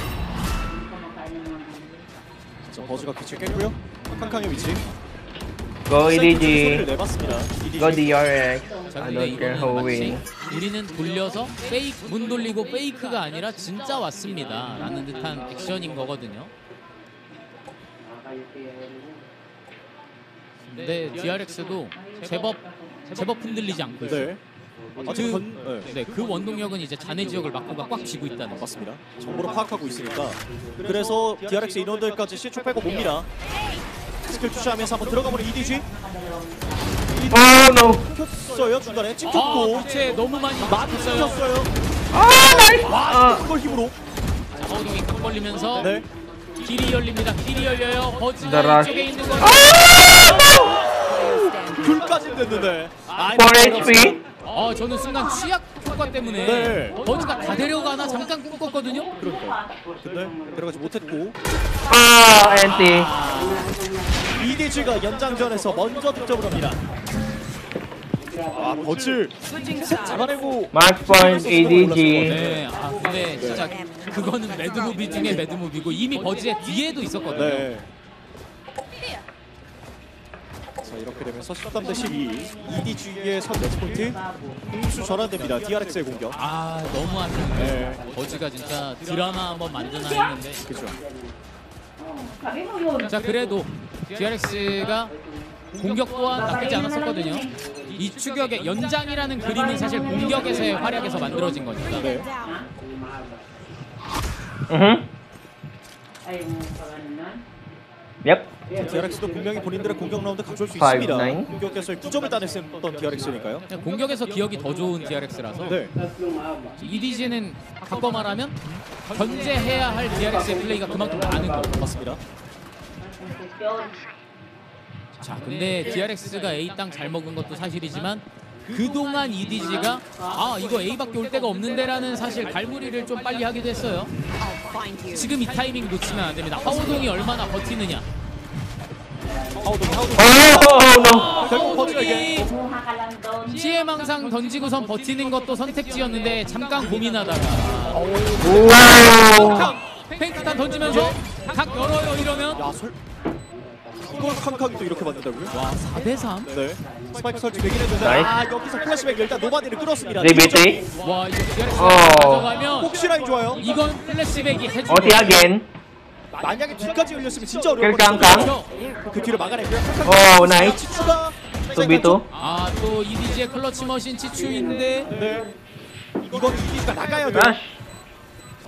자 버즈가 위치 깼고요. 칸칸의 위치. Go 소리를 EDG. 내봤습니다. Go DRX. 자, I 근데 don't care who 이거는 마치 wins. 우리는 돌려서 페이크, 문 돌리고 페이크가 아니라 진짜 왔습니다 라는 듯한 액션인 거거든요. 근데 DRX도 제법 흔들리지 않고 있어요. 네. 아직 네, 그 원동력은 이제 자네 지역을 막고가 꽉 쥐고 있다는 거. 맞습니다. 정보로 파악하고 있으니까. 그래서 DRX 인원들까지 시초 빼고 봅니다. 스킬 투시하면서 한번 들어가보는 EDG. Oh no. 켰어요 중간에 아, 찍혔고 부채 너무 많이 많이 맞췄어요. 찍혔어요. Nice. 와 이걸 힘으로. 자, 허동이 각 벌리면서 네. 길이 열립니다. 길이 열려요. 버즈가 나라. 이쪽에 있는 거. 귤까지 됐는데. 4 HP. 저는 순간 취약 효과 때문에 네. 버즈가 다 데려가나 잠깐 꿈꿨거든요. 그러니까. 근데 들어가지 못했고 NT. EDG가 연장전에서 먼저 득점을 합니다. 아 버즈 잡아내고 Match point ADG. 네, 근데 진짜 그거는 매드무비 중에 매드무비고 이미 버즈의 뒤에도 있었거든요. 네. 자 이렇게 되면서 13대12 EDG의 선 매치 포인트 공수 전환됩니다. DRX의 공격. 너무 아쉽네. 네. 버즈가 진짜 드라마 한번 만드나 했는데. 그렇죠. 자 그래도 DRX가 공격 또한 나쁘지 않았었거든요. 이 추격의 연장이라는 그림은 사실 공격에서의 활약에서 만들어진 거니까. 네. Yep. DRX도 분명히 본인들의 공격 라운드 가져올 수 5, 있습니다. 9. 공격에서 9점을 따냈었던 DRX니까요. 공격에서 기억이 더 좋은 DRX라서 네. EDG는 바꿔 말하면 견제해야 할 DRX의 플레이가 그만큼 많은 거 맞습니다. 자 근데 DRX가 A 땅 잘 먹은 것도 사실이지만 그동안 EDG가 이거 A밖에 올 데가 없는데 라는 사실 갈무리를 좀 빨리 하기도 했어요. 지금 이 타이밍 놓치면 안 됩니다. 하오동이 얼마나 버티느냐. 하우동. Oh no. 결국 버즈에게. 피해망상 던지고선 버티는 것도 선택지였는데 잠깐 고민하다가 Wow. 페인트탄 던지면서 각 열어요 이러면 야 이걸 칸칸이 또 이렇게 만든다고요? 와 4대3? 네. 스파이크 설치되긴 했는데 나이스. 여기서 플래시백 일단 노바디를 끌었습니다. Liberty. 와 이거 DRX가 어. 가져가면 폭시라인 좋아요. 이건 플래시백이 해주고 OT again. 만약에 뒤까지 열렸으면 진짜 어려울 깡깡. 뻔했어요. 그 뒤를 막아내고요. Oh nice. 추가. 2v2. 또 EDG의 클러치 머신 치추인데 네. 이건 이기가 나가야 돼요. Rush.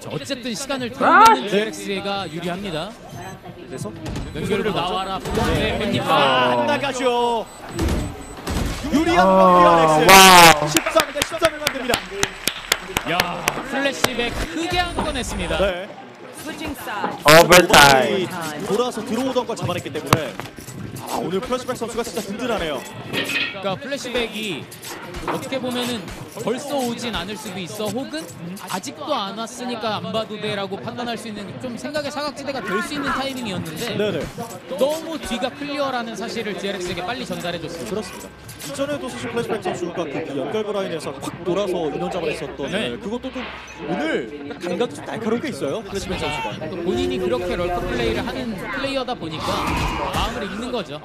어쨌든 시간을 돌리는 DRX가 유리합니다. 그래서 연결로 나와라. 네, 뱀님. 안 나가죠. 유리한 와우. 13대 13을 만듭니다. 야, 플래시백 크게 한 건 했습니다. 네. Switching sides. Overtime. 돌아서 들어오던 걸 잡아냈기 때문에 오늘 플래시백 선수가 진짜 든든하네요. 그러니까 플래시백이 어떻게 보면은 벌써 오진 않을 수도 있어, 혹은 아직도 안 왔으니까 안 봐도 돼라고 판단할 수 있는 좀 생각의 사각지대가 될 수 있는 타이밍이었는데 네네. 너무 뒤가 클리어라는 사실을 DRX에게 빨리 전달해줬습니다. 그렇습니다. 이전에도 사실 플래시백 선수가 그 연결 라인에서 확 돌아서 인원작을 했었던 네. 그것도 좀 오늘 감각이 좀 날카로운 게 있어요. 플래시백 선수가. 또 본인이 그렇게 럴커 플레이를 하는 플레이어다 보니까 마음을 읽는 거죠.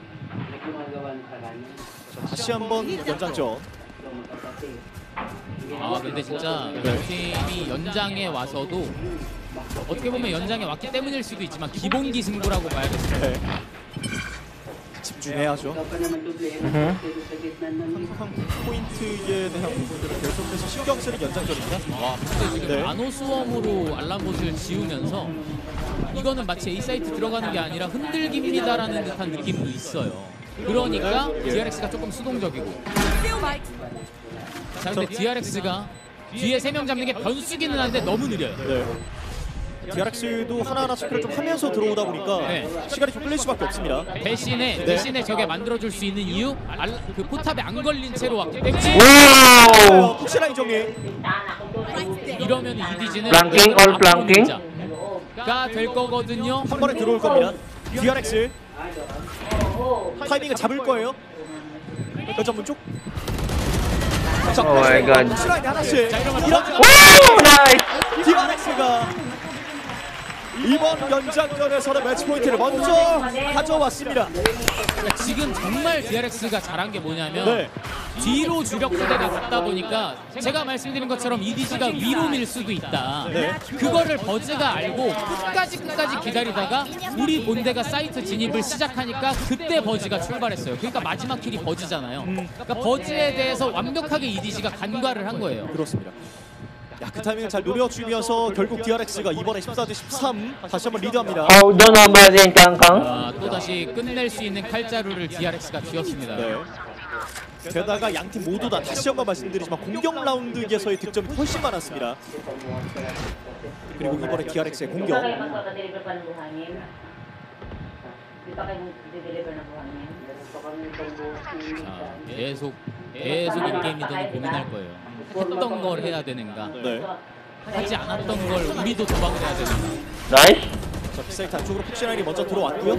자, 다시 한번 연장전. 근데 진짜 양 팀이 연장에 와서도 어떻게 보면 연장에 왔기 때문일 수도 있지만 기본기 승부라고 봐야겠어요. 네. 집중해야죠. 항상 포인트에 대한 부분들을 계속해서 신경 쓰는 연장전입니다. 와, 근데 지금 네. 나노수험으로 알람봇을 지우면서 이거는 마치 A사이트 들어가는 게 아니라 흔들기입니다라는 듯한 느낌도 있어요. 그러니까 DRX가 조금 수동적이고. 자, 근데 DRX가 뒤에 3명 잡는 게 변수기는 한데 너무 느려요. 네. DRX도 하나하나 체크를 좀 하면서 들어오다 보니까 네. 시간이 좀 끌릴 수밖에 없습니다. 대신에 저게 만들어줄 수 있는 이유 그 포탑에 안 걸린 채로 왔기 때문에 Wow. 푸시라인 정리. 이러면 EDG는 Flanking, all flanking. 가 될 거거든요. 한 번에 들어올 겁니다. DRX 타이밍을 잡을 거예요. 전문 쪽. 자, Oh my God. 푸시라인 하나씩. 자, 이러면 이런 Wow, nice. DRX가 이번 연장전에서는 매치 포인트를 먼저 가져왔습니다. 그러니까 지금 정말 DRX가 잘한 게 뭐냐면 네. 뒤로 주력 부대가 갔다 보니까 제가 말씀드린 것처럼 EDG가 위로 밀 수도 있다. 네. 그거를 버즈가 알고 끝까지 기다리다가 우리 본대가 사이트 진입을 시작하니까 그때 버즈가 출발했어요. 그러니까 마지막 킬이 버즈잖아요. 그러니까 버즈에 대해서 완벽하게 EDG가 간과를 한 거예요. 그렇습니다. 야, 그 타이밍을 잘 노려주면서 결국 DRX가 이번에 14대 13 다시 한번 리드합니다. How do number din Kang Kang? 또다시 끝낼 수 있는 칼자루를 DRX가 쥐었습니다. 네. 게다가 양팀 모두 다 다시 한번 말씀드리지만 공격 라운드에서의 득점이 훨씬 많았습니다. 그리고 이번에 DRX의 공격. 자, 계속 인게임이더니 고민할 거예요. 했던 걸 해야 되는가, 네. 하지 않았던 걸 우리도 도박을 해야 되는가. Nice. 자, 빅사이트 안쪽으로 푹신하게 먼저 들어왔고요.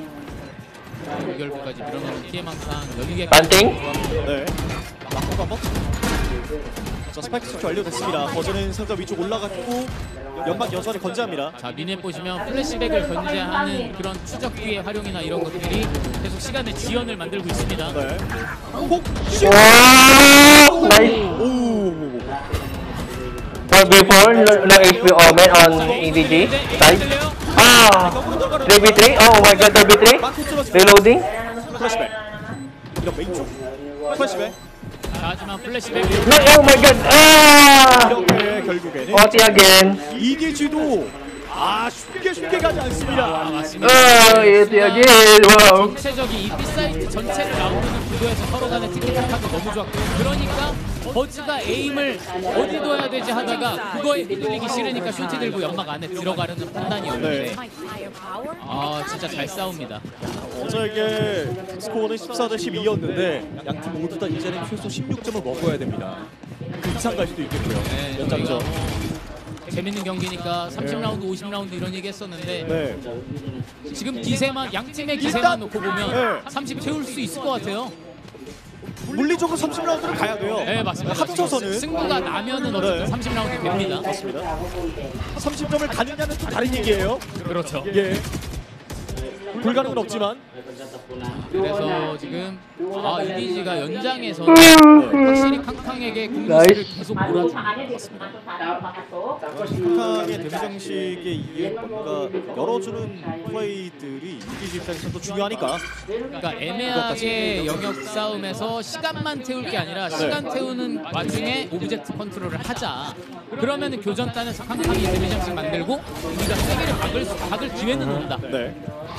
연결부까지 밀어넣는 TM항상 여기에 반띵. 네. 막고 한번. 자, 스파이크 스위치 완료됐습니다. 버즈는 상자 위쪽 올라갔고 연막 여전히 건재합니다. 자, 미니맵 보시면 플래시백을 견제하는 그런 추적기의 활용이나 이런 것들이 계속 시간의 지연을 만들고 있습니다. 네. 혹 Wow, nice. 오. But before, no HP omen on EDG side. Ah, 3v3. Oh my God, 3v3. Reloading. 플래시백. 이런 왼쪽 플래시백. 자, 하지만 플래시백이 No, oh my God. Ah, 이렇게 결국에는 OT again. EDG도 쉽게 가지 않습니다. 맞습니다. OT again. Wow. 전체적인 이 B사이트 전체를 아우르는 구도에서 서로 간의 티키타카도 너무 좋았고, 그러니까 버즈가 에임을 어디 둬야 되지 하다가 그거에 흔들리기 싫으니까 슈티 들고 연막 안에 들어가려는 판단이었는데 진짜 잘 싸웁니다. 어제의 스코어는 14대 12였는데 양팀 모두 다 이제는 최소 16점을 먹어야 됩니다. 그 이상 갈 수도 있겠고요. 네, 연장전. 재밌는 경기니까 30라운드, 50라운드 이런 얘기 했었는데 네. 지금 기세만, 양팀의 기세만 놓고 보면 네. 30 채울 수 있을 것 같아요. 물리적으로 30라운드를 가야 돼요. 네, 맞습니다. 합쳐서는 승부가 나면은 어쨌든 네. 30라운드 됩니다. 맞습니다. 30점을 가느냐는 또 다른 얘기예요. 그렇죠. 예. 불가능은 없지만 그래서 지금 EDG가 연장에서 확실히 캉캉에게 공격을 계속 몰아주는 것 같습니다. 캉캉의 데뷔 장식에 의해 뭔가 열어주는 플레이들이 이기지 입장에서도 중요하니까. 그러니까 애매하게 영역 싸움에서 시간만 태울 게 아니라 시간 태우는 와중에 오브젝트 컨트롤을 하자. 그러면 교전단에서 캉캉이 데뷔 장식 만들고 우리가 세기를 박을 기회는 온다. 네.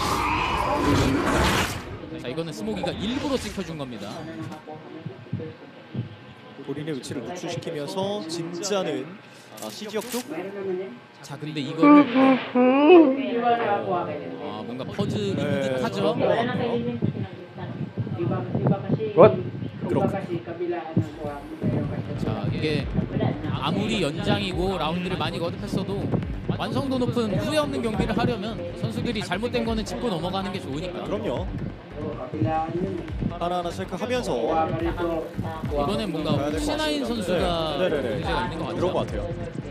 자, 이거는 스모기가 일부러 지켜준 겁니다. 본인의 위치를 노출시키면서 진짜는 C지역 쪽. 자, 근데 이거를 뭔가 퍼즐 듯하죠. 자, 이게 아무리 연장이고 라운드를 많이 거듭했어도 완성도 높은 후회 없는 경기를 하려면 선수들이 잘못된 거는 짚고 넘어가는 게 좋으니까. 그럼요. 하나하나 체크하면서 이번엔 뭔가 혹시나인 선수가 문제가 있는 것 같아요. 그런 것 같아요.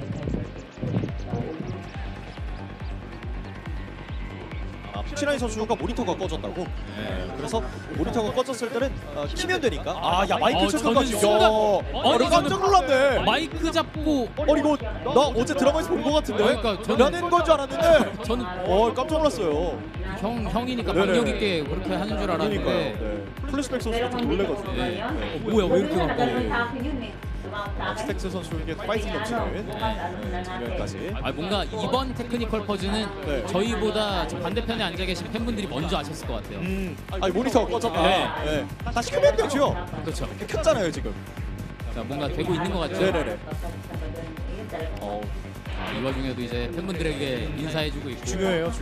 푸치나이 선수가 모니터가 꺼졌다고? 네. 그래서 모니터가 꺼졌을 때는 키면 되니까. 야 마이크 체크까지. 저는 깜짝 놀랐네. 마이크 잡고. 이거 나 어제 드라마에서 본 것 같은데. 그러니까 저는 나는 건 줄 알았는데. 저는 깜짝 놀랐어요. 형이니까 박력 있게 그렇게 하는 줄 알았는데. 네. 플래시백 선수가 좀 놀래가지고. 뭐야 왜 이렇게 가까워? 스택스 선수에게 파이팅 넘치는 장면까지. 뭔가 이번 테크니컬 퍼즈는 저희보다 반대편에 앉아 계신 팬분들이 먼저 아셨을 것 같아요. 모니터가 꺼졌다. 네. 다시 켜면 되죠. 그렇죠. 켰잖아요 지금. 자, 뭔가 되고 있는 것 같죠. 네네네. 이 와중에도 이제 팬분들에게 인사해주고 있고. 중요해요.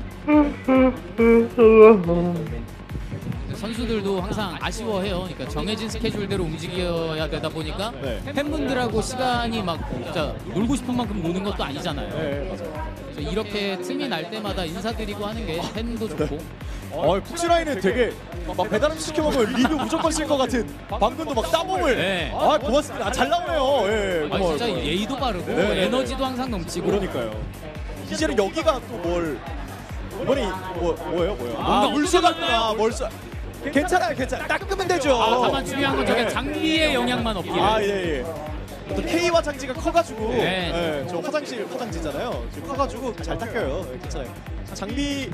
선수들도 항상 아쉬워해요. 그러니까 정해진 스케줄대로 움직여야 되다 보니까 팬분들하고 시간이 막 진짜 놀고 싶은 만큼 노는 것도 아니잖아요. 네, 맞아요. 그래서 이렇게 틈이 날 때마다 인사드리고 하는 게 팬도 좋고. 푸치라인은 되게 막 배달음 시켜먹으면 리뷰 무조건 쓸 것 같은 방금도 막 따봉을. 고맙습니다. 잘 나오네요. 진짜 예의도 바르고 에너지도 항상 넘치고. 그러니까요. 이제는 여기가 또 뭘 이번이 뭐예요? 뭔가 물쏘다구나. 괜찮아요. 닦으면 되죠. 다만 중요한 건 저게 장비의 영향만 없기를. 예. 또 K와 장지가 커가지고 저 화장지잖아요. 지금 커가지고 잘 닦여요. 괜찮아요. 장비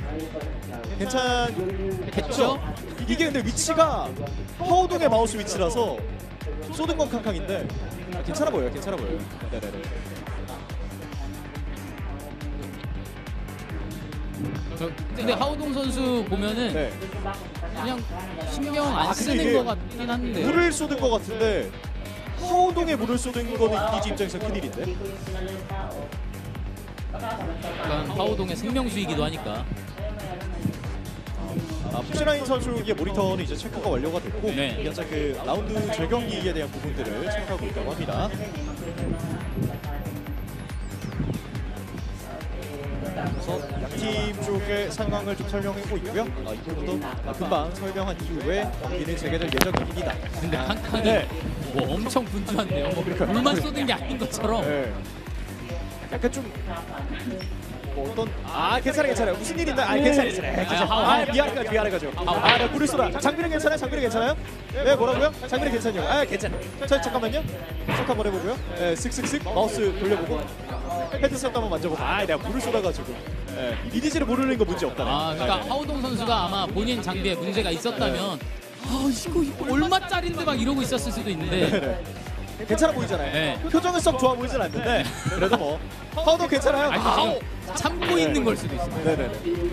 괜찮겠죠? 이게 근데 위치가 하우동의 마우스 위치라서 쏘든 건 캉캉인데 괜찮아 보여요. 네네네. 근데 하우동 선수 보면은 그냥 신경 안 쓰는 것 같긴 한데. 물을 쏘든 것 같은데 하우동에 물을 쏘든 거는 이디지 입장에서 큰일인데. 약간 하우동의 생명수이기도 하니까. 푸시라인 선수의 모니터는 이제 체크가 완료가 됐고 현재 그 라운드 재경기에 대한 부분들을 체크하고 있다고 합니다. 그래서 양팀 쪽의 상황을 좀 설명하고 있고요. 이 부분도 금방 설명한 이후에 경기는 재개될 예정입니다. 근데 캉캉이 뭐 엄청 분주한데요. 물만 쏘는 게 아닌 것처럼. 약간 좀 어떤 괜찮아요. 무슨 일 있나? 괜찮아요. 미안해가지고. 나 물을 쏘라. 장비는 괜찮아요? 네, 뭐라고요? 장비는 괜찮냐고. 괜찮아요. 잠깐만요. 체크 한번 해보고요. 슥슥슥 마우스 돌려보고 헤드셋 한번 만져보고. 내가 물을 쏟아가지고. 이디지를 모르는 거 문제 없다네. 그러니까 하우동 선수가 아마 본인 장비에 문제가 있었다면 이거 얼마짜린데 막 이러고 있었을 수도 있는데. 괜찮아 보이잖아요. 표정은 썩 좋아 보이진 않는데 그래도 뭐 하우도 괜찮아요. 참고 있는 걸 수도 있습니다. 네네.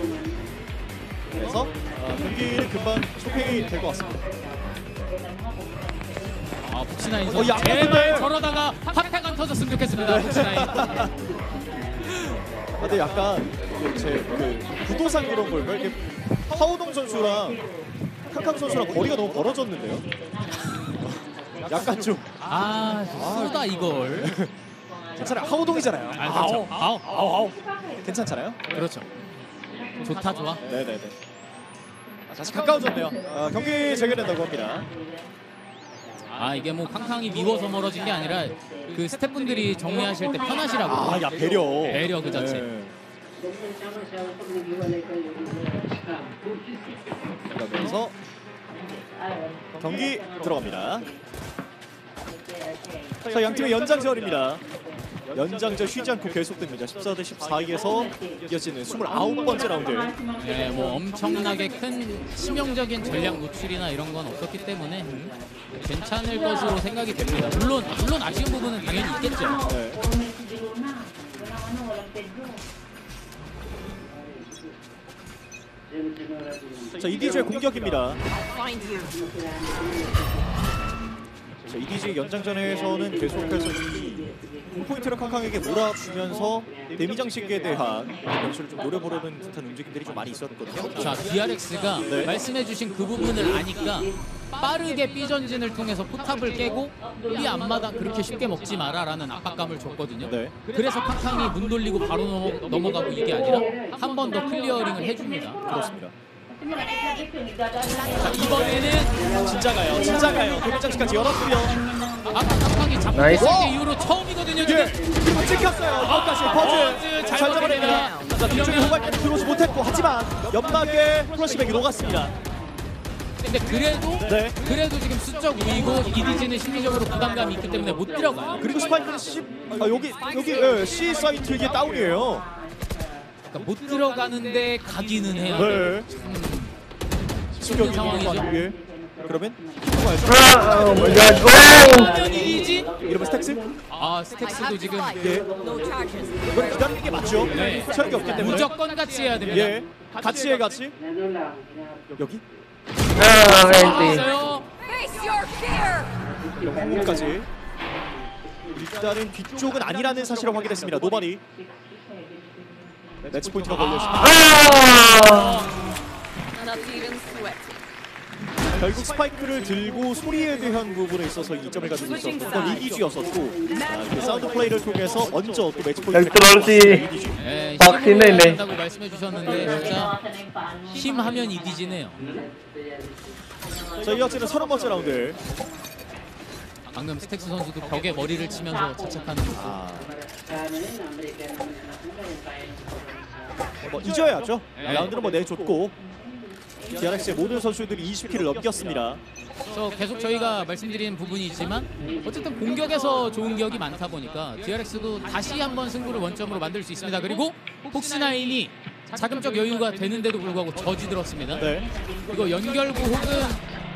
그래서 경기는 금방 쇼핑이 될 것 같습니다. 푸치나인 선수 제발 저러다가 핫팩 안 터졌으면 좋겠습니다. 푸치나인. 근데 약간 제 그 구도상 그런 걸까요? 이렇게 하우동 선수랑 캉캉 선수랑 거리가 너무 벌어졌는데요. 약간 좀 쏘다 이걸. 괜찮아요. 하우동이잖아요. 그렇죠. 아우. 괜찮잖아요. 그렇죠. 좋아. 네네네. 다시 가까워졌네요. 경기 재개된다고 합니다. 이게 뭐 캉캉이 미워서 멀어진 게 아니라 그 스태프분들이 정리하실 때 편하시라고. 배려 그 자체. 하면서 경기 들어갑니다. 자, 양팀의 연장전입니다. 연장전 쉬지 않고 계속됩니다. 14대 14에서 이어지는 29번째 라운드. 네, 뭐 엄청나게 큰 치명적인 전략 노출이나 이런 건 없었기 때문에 괜찮을 것으로 생각이 됩니다. 물론 아쉬운 부분은 당연히 있겠죠. 네. 자, EDG의 공격입니다. Find you. 자, EDG 연장전에서는 계속해서 이 공포인트를 캉캉에게 몰아주면서 데미 장식에 대한 변수를 좀 노려보려는 듯한 움직임들이 좀 많이 있었거든요. 자, DRX가 네. 말씀해주신 그 부분을 아니까 빠르게 B 전진을 통해서 포탑을 깨고 B 앞마당 그렇게 쉽게 먹지 마라라는 압박감을 줬거든요. 네. 그래서 캉캉이 문 돌리고 바로 넘어가고 이게 아니라 한 번 더 클리어링을 해줍니다. 그렇습니다. 자, 이번에는 진짜 가요. 진짜 가요. 데미 장식까지 열었고요. 아까 캉캉이 잡고 나이스. 있을 때 이후로 처음이거든요. 예, 지금. 그리고 찍혔어요. 거기까지 버즈 잘 잘 잡아냅니다. 자, 뒤쪽에 호발까지 들어오지 못했고 하지만 연막에 플러시백이 녹았습니다. 근데 네. 그래도 지금 수적 우위고 EDG는 심리적으로 부담감이 있기 때문에 못 들어가요. 그리고 스파이크는 여기 예, C 사이트 이게 다운이에요. 그러니까 못 들어가는데 가기는 해야 돼. 네. 힘든 상황이죠. 예. 그러면 통과해서 Oh my god. Oh! 그러면 EDG? 이러면 스택스? 아, 스택스도 지금 예. No charges. 이걸 기다리는 게 맞죠? 네. 체력이 없기 때문에. 무조건 같이 해야 됩니다. 예. 같이 해 같이. 여기. Ah, empty. 있어요. Face your fear. 홍문까지. 일단은 뒤쪽은 아니라는 사실을 확인했습니다. 노바리. 매치 포인트가 걸려 있습니다. Ah! Not even sweaty. 결국 스파이크를 들고 소리에 대한 부분에 있어서 이점을 가지고 있었던 건 이기주였었고 그 사운드 플레이를 통해서 먼저 또 매치 포인트를 Electrolity. 네, 박스는 힘으로 있네. 한다고 말씀해 주셨는데 진짜 힘하면 EDG네요. 자, 이어지는 30번째 라운드. 방금 스택스 선수도 벽에 머리를 치면서 자책하는 모습. 뭐 잊어야죠. 네. 라운드는 뭐 내줬고 DRX의 모든 선수들이 20킬을 넘겼습니다. 그래서 계속 저희가 말씀드리는 부분이 있지만 어쨌든 공격에서 좋은 기억이 많다 보니까 DRX도 다시 한번 승부를 원점으로 만들 수 있습니다. 그리고 폭스나인이 자금적 여유가 되는데도 불구하고 저지 들었습니다. 네. 이거 연결부 혹은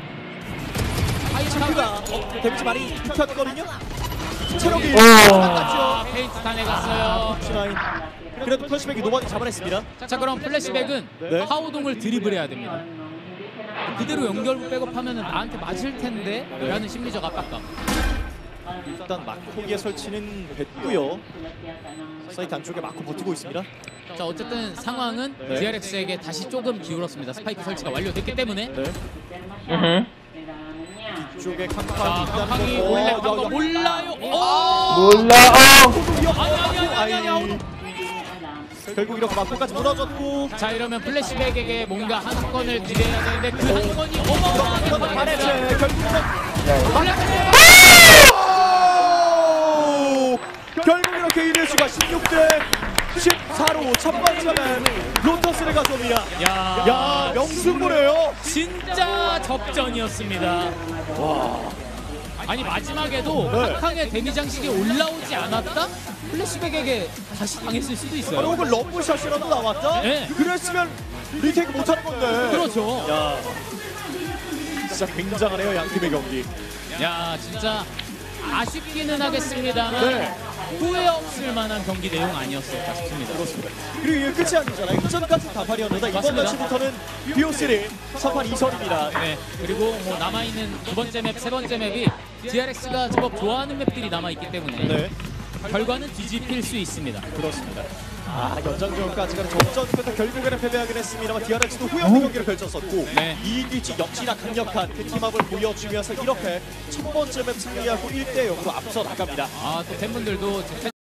체크가 데미지 많이 입혔거든요. 체력이 오. 아, 페인트 탄에 갔어요. 슈나인. 그래도 플래시백이 노바디 잡아냈습니다. 자, 그럼 플래시백은 네. 파우동을 드리블해야 됩니다. 그대로 연결부 백업하면 나한테 맞을 텐데 라는 심리적 압박감. 일단 마코기의 설치는 됐고요. 사이트 안쪽에 마코 버티고 있습니다. 자, 어쨌든 상황은 네. DRX에게 다시 조금 기울었습니다. 스파이크 설치가 완료됐기 때문에. 네. Mhm. 뒤쪽에 자, 캉캉이 캉캉이 있다는 몰래 거. 간거 몰라요. Bola. Oh! 아니. 결국 이렇게 마코까지 무너졌고 자, 이러면 플래시백에게 뭔가 한 건을 기대해야 되는데 그 한 건이 어마어마하게 바네체 발휘했어요. 결국은 결국 이렇게 이레슈가 16대 14로 첫 번째는 로터스를 가져옵니다. 야, 명승부네요. 진짜 접전이었습니다. 아니 마지막에도 네. 캉캉의 데미 장식이 올라오지 않았다? 플래시백에게 다시 당했을 수도 아니, 있어요. 혹은 럼블샷이라도 나왔다? 네. 그랬으면 리테이크 못하는 건데. 그렇죠. 야, 진짜 굉장하네요, 양팀의 경기. 야, 진짜 아쉽기는 하겠습니다만 네. 후회 없을 만한 경기 내용 아니었을까 싶습니다. 그렇습니다. 그리고 이게 끝이 아니잖아요. 이전까지 다팔이었는데 이번 맞습니다. 매치부터는 BO3 3판 2선입니다. 네, 그리고 뭐 남아있는 두 번째 맵, 세 번째 맵이 DRX가 제법 좋아하는 맵들이 남아있기 때문에 네, 결과는 뒤집힐 수 있습니다. 그렇습니다. 연장전까지 가는 접전 끝에 결국에는 패배하긴 했습니다만 DRX도 후연의 경기를 펼쳤었고 네. 이기지 역시나 강력한 그 팀업을 보여주면서 이렇게 첫 번째 맵 승리하고 1대 0으로 앞서 나갑니다. 또 팬분들도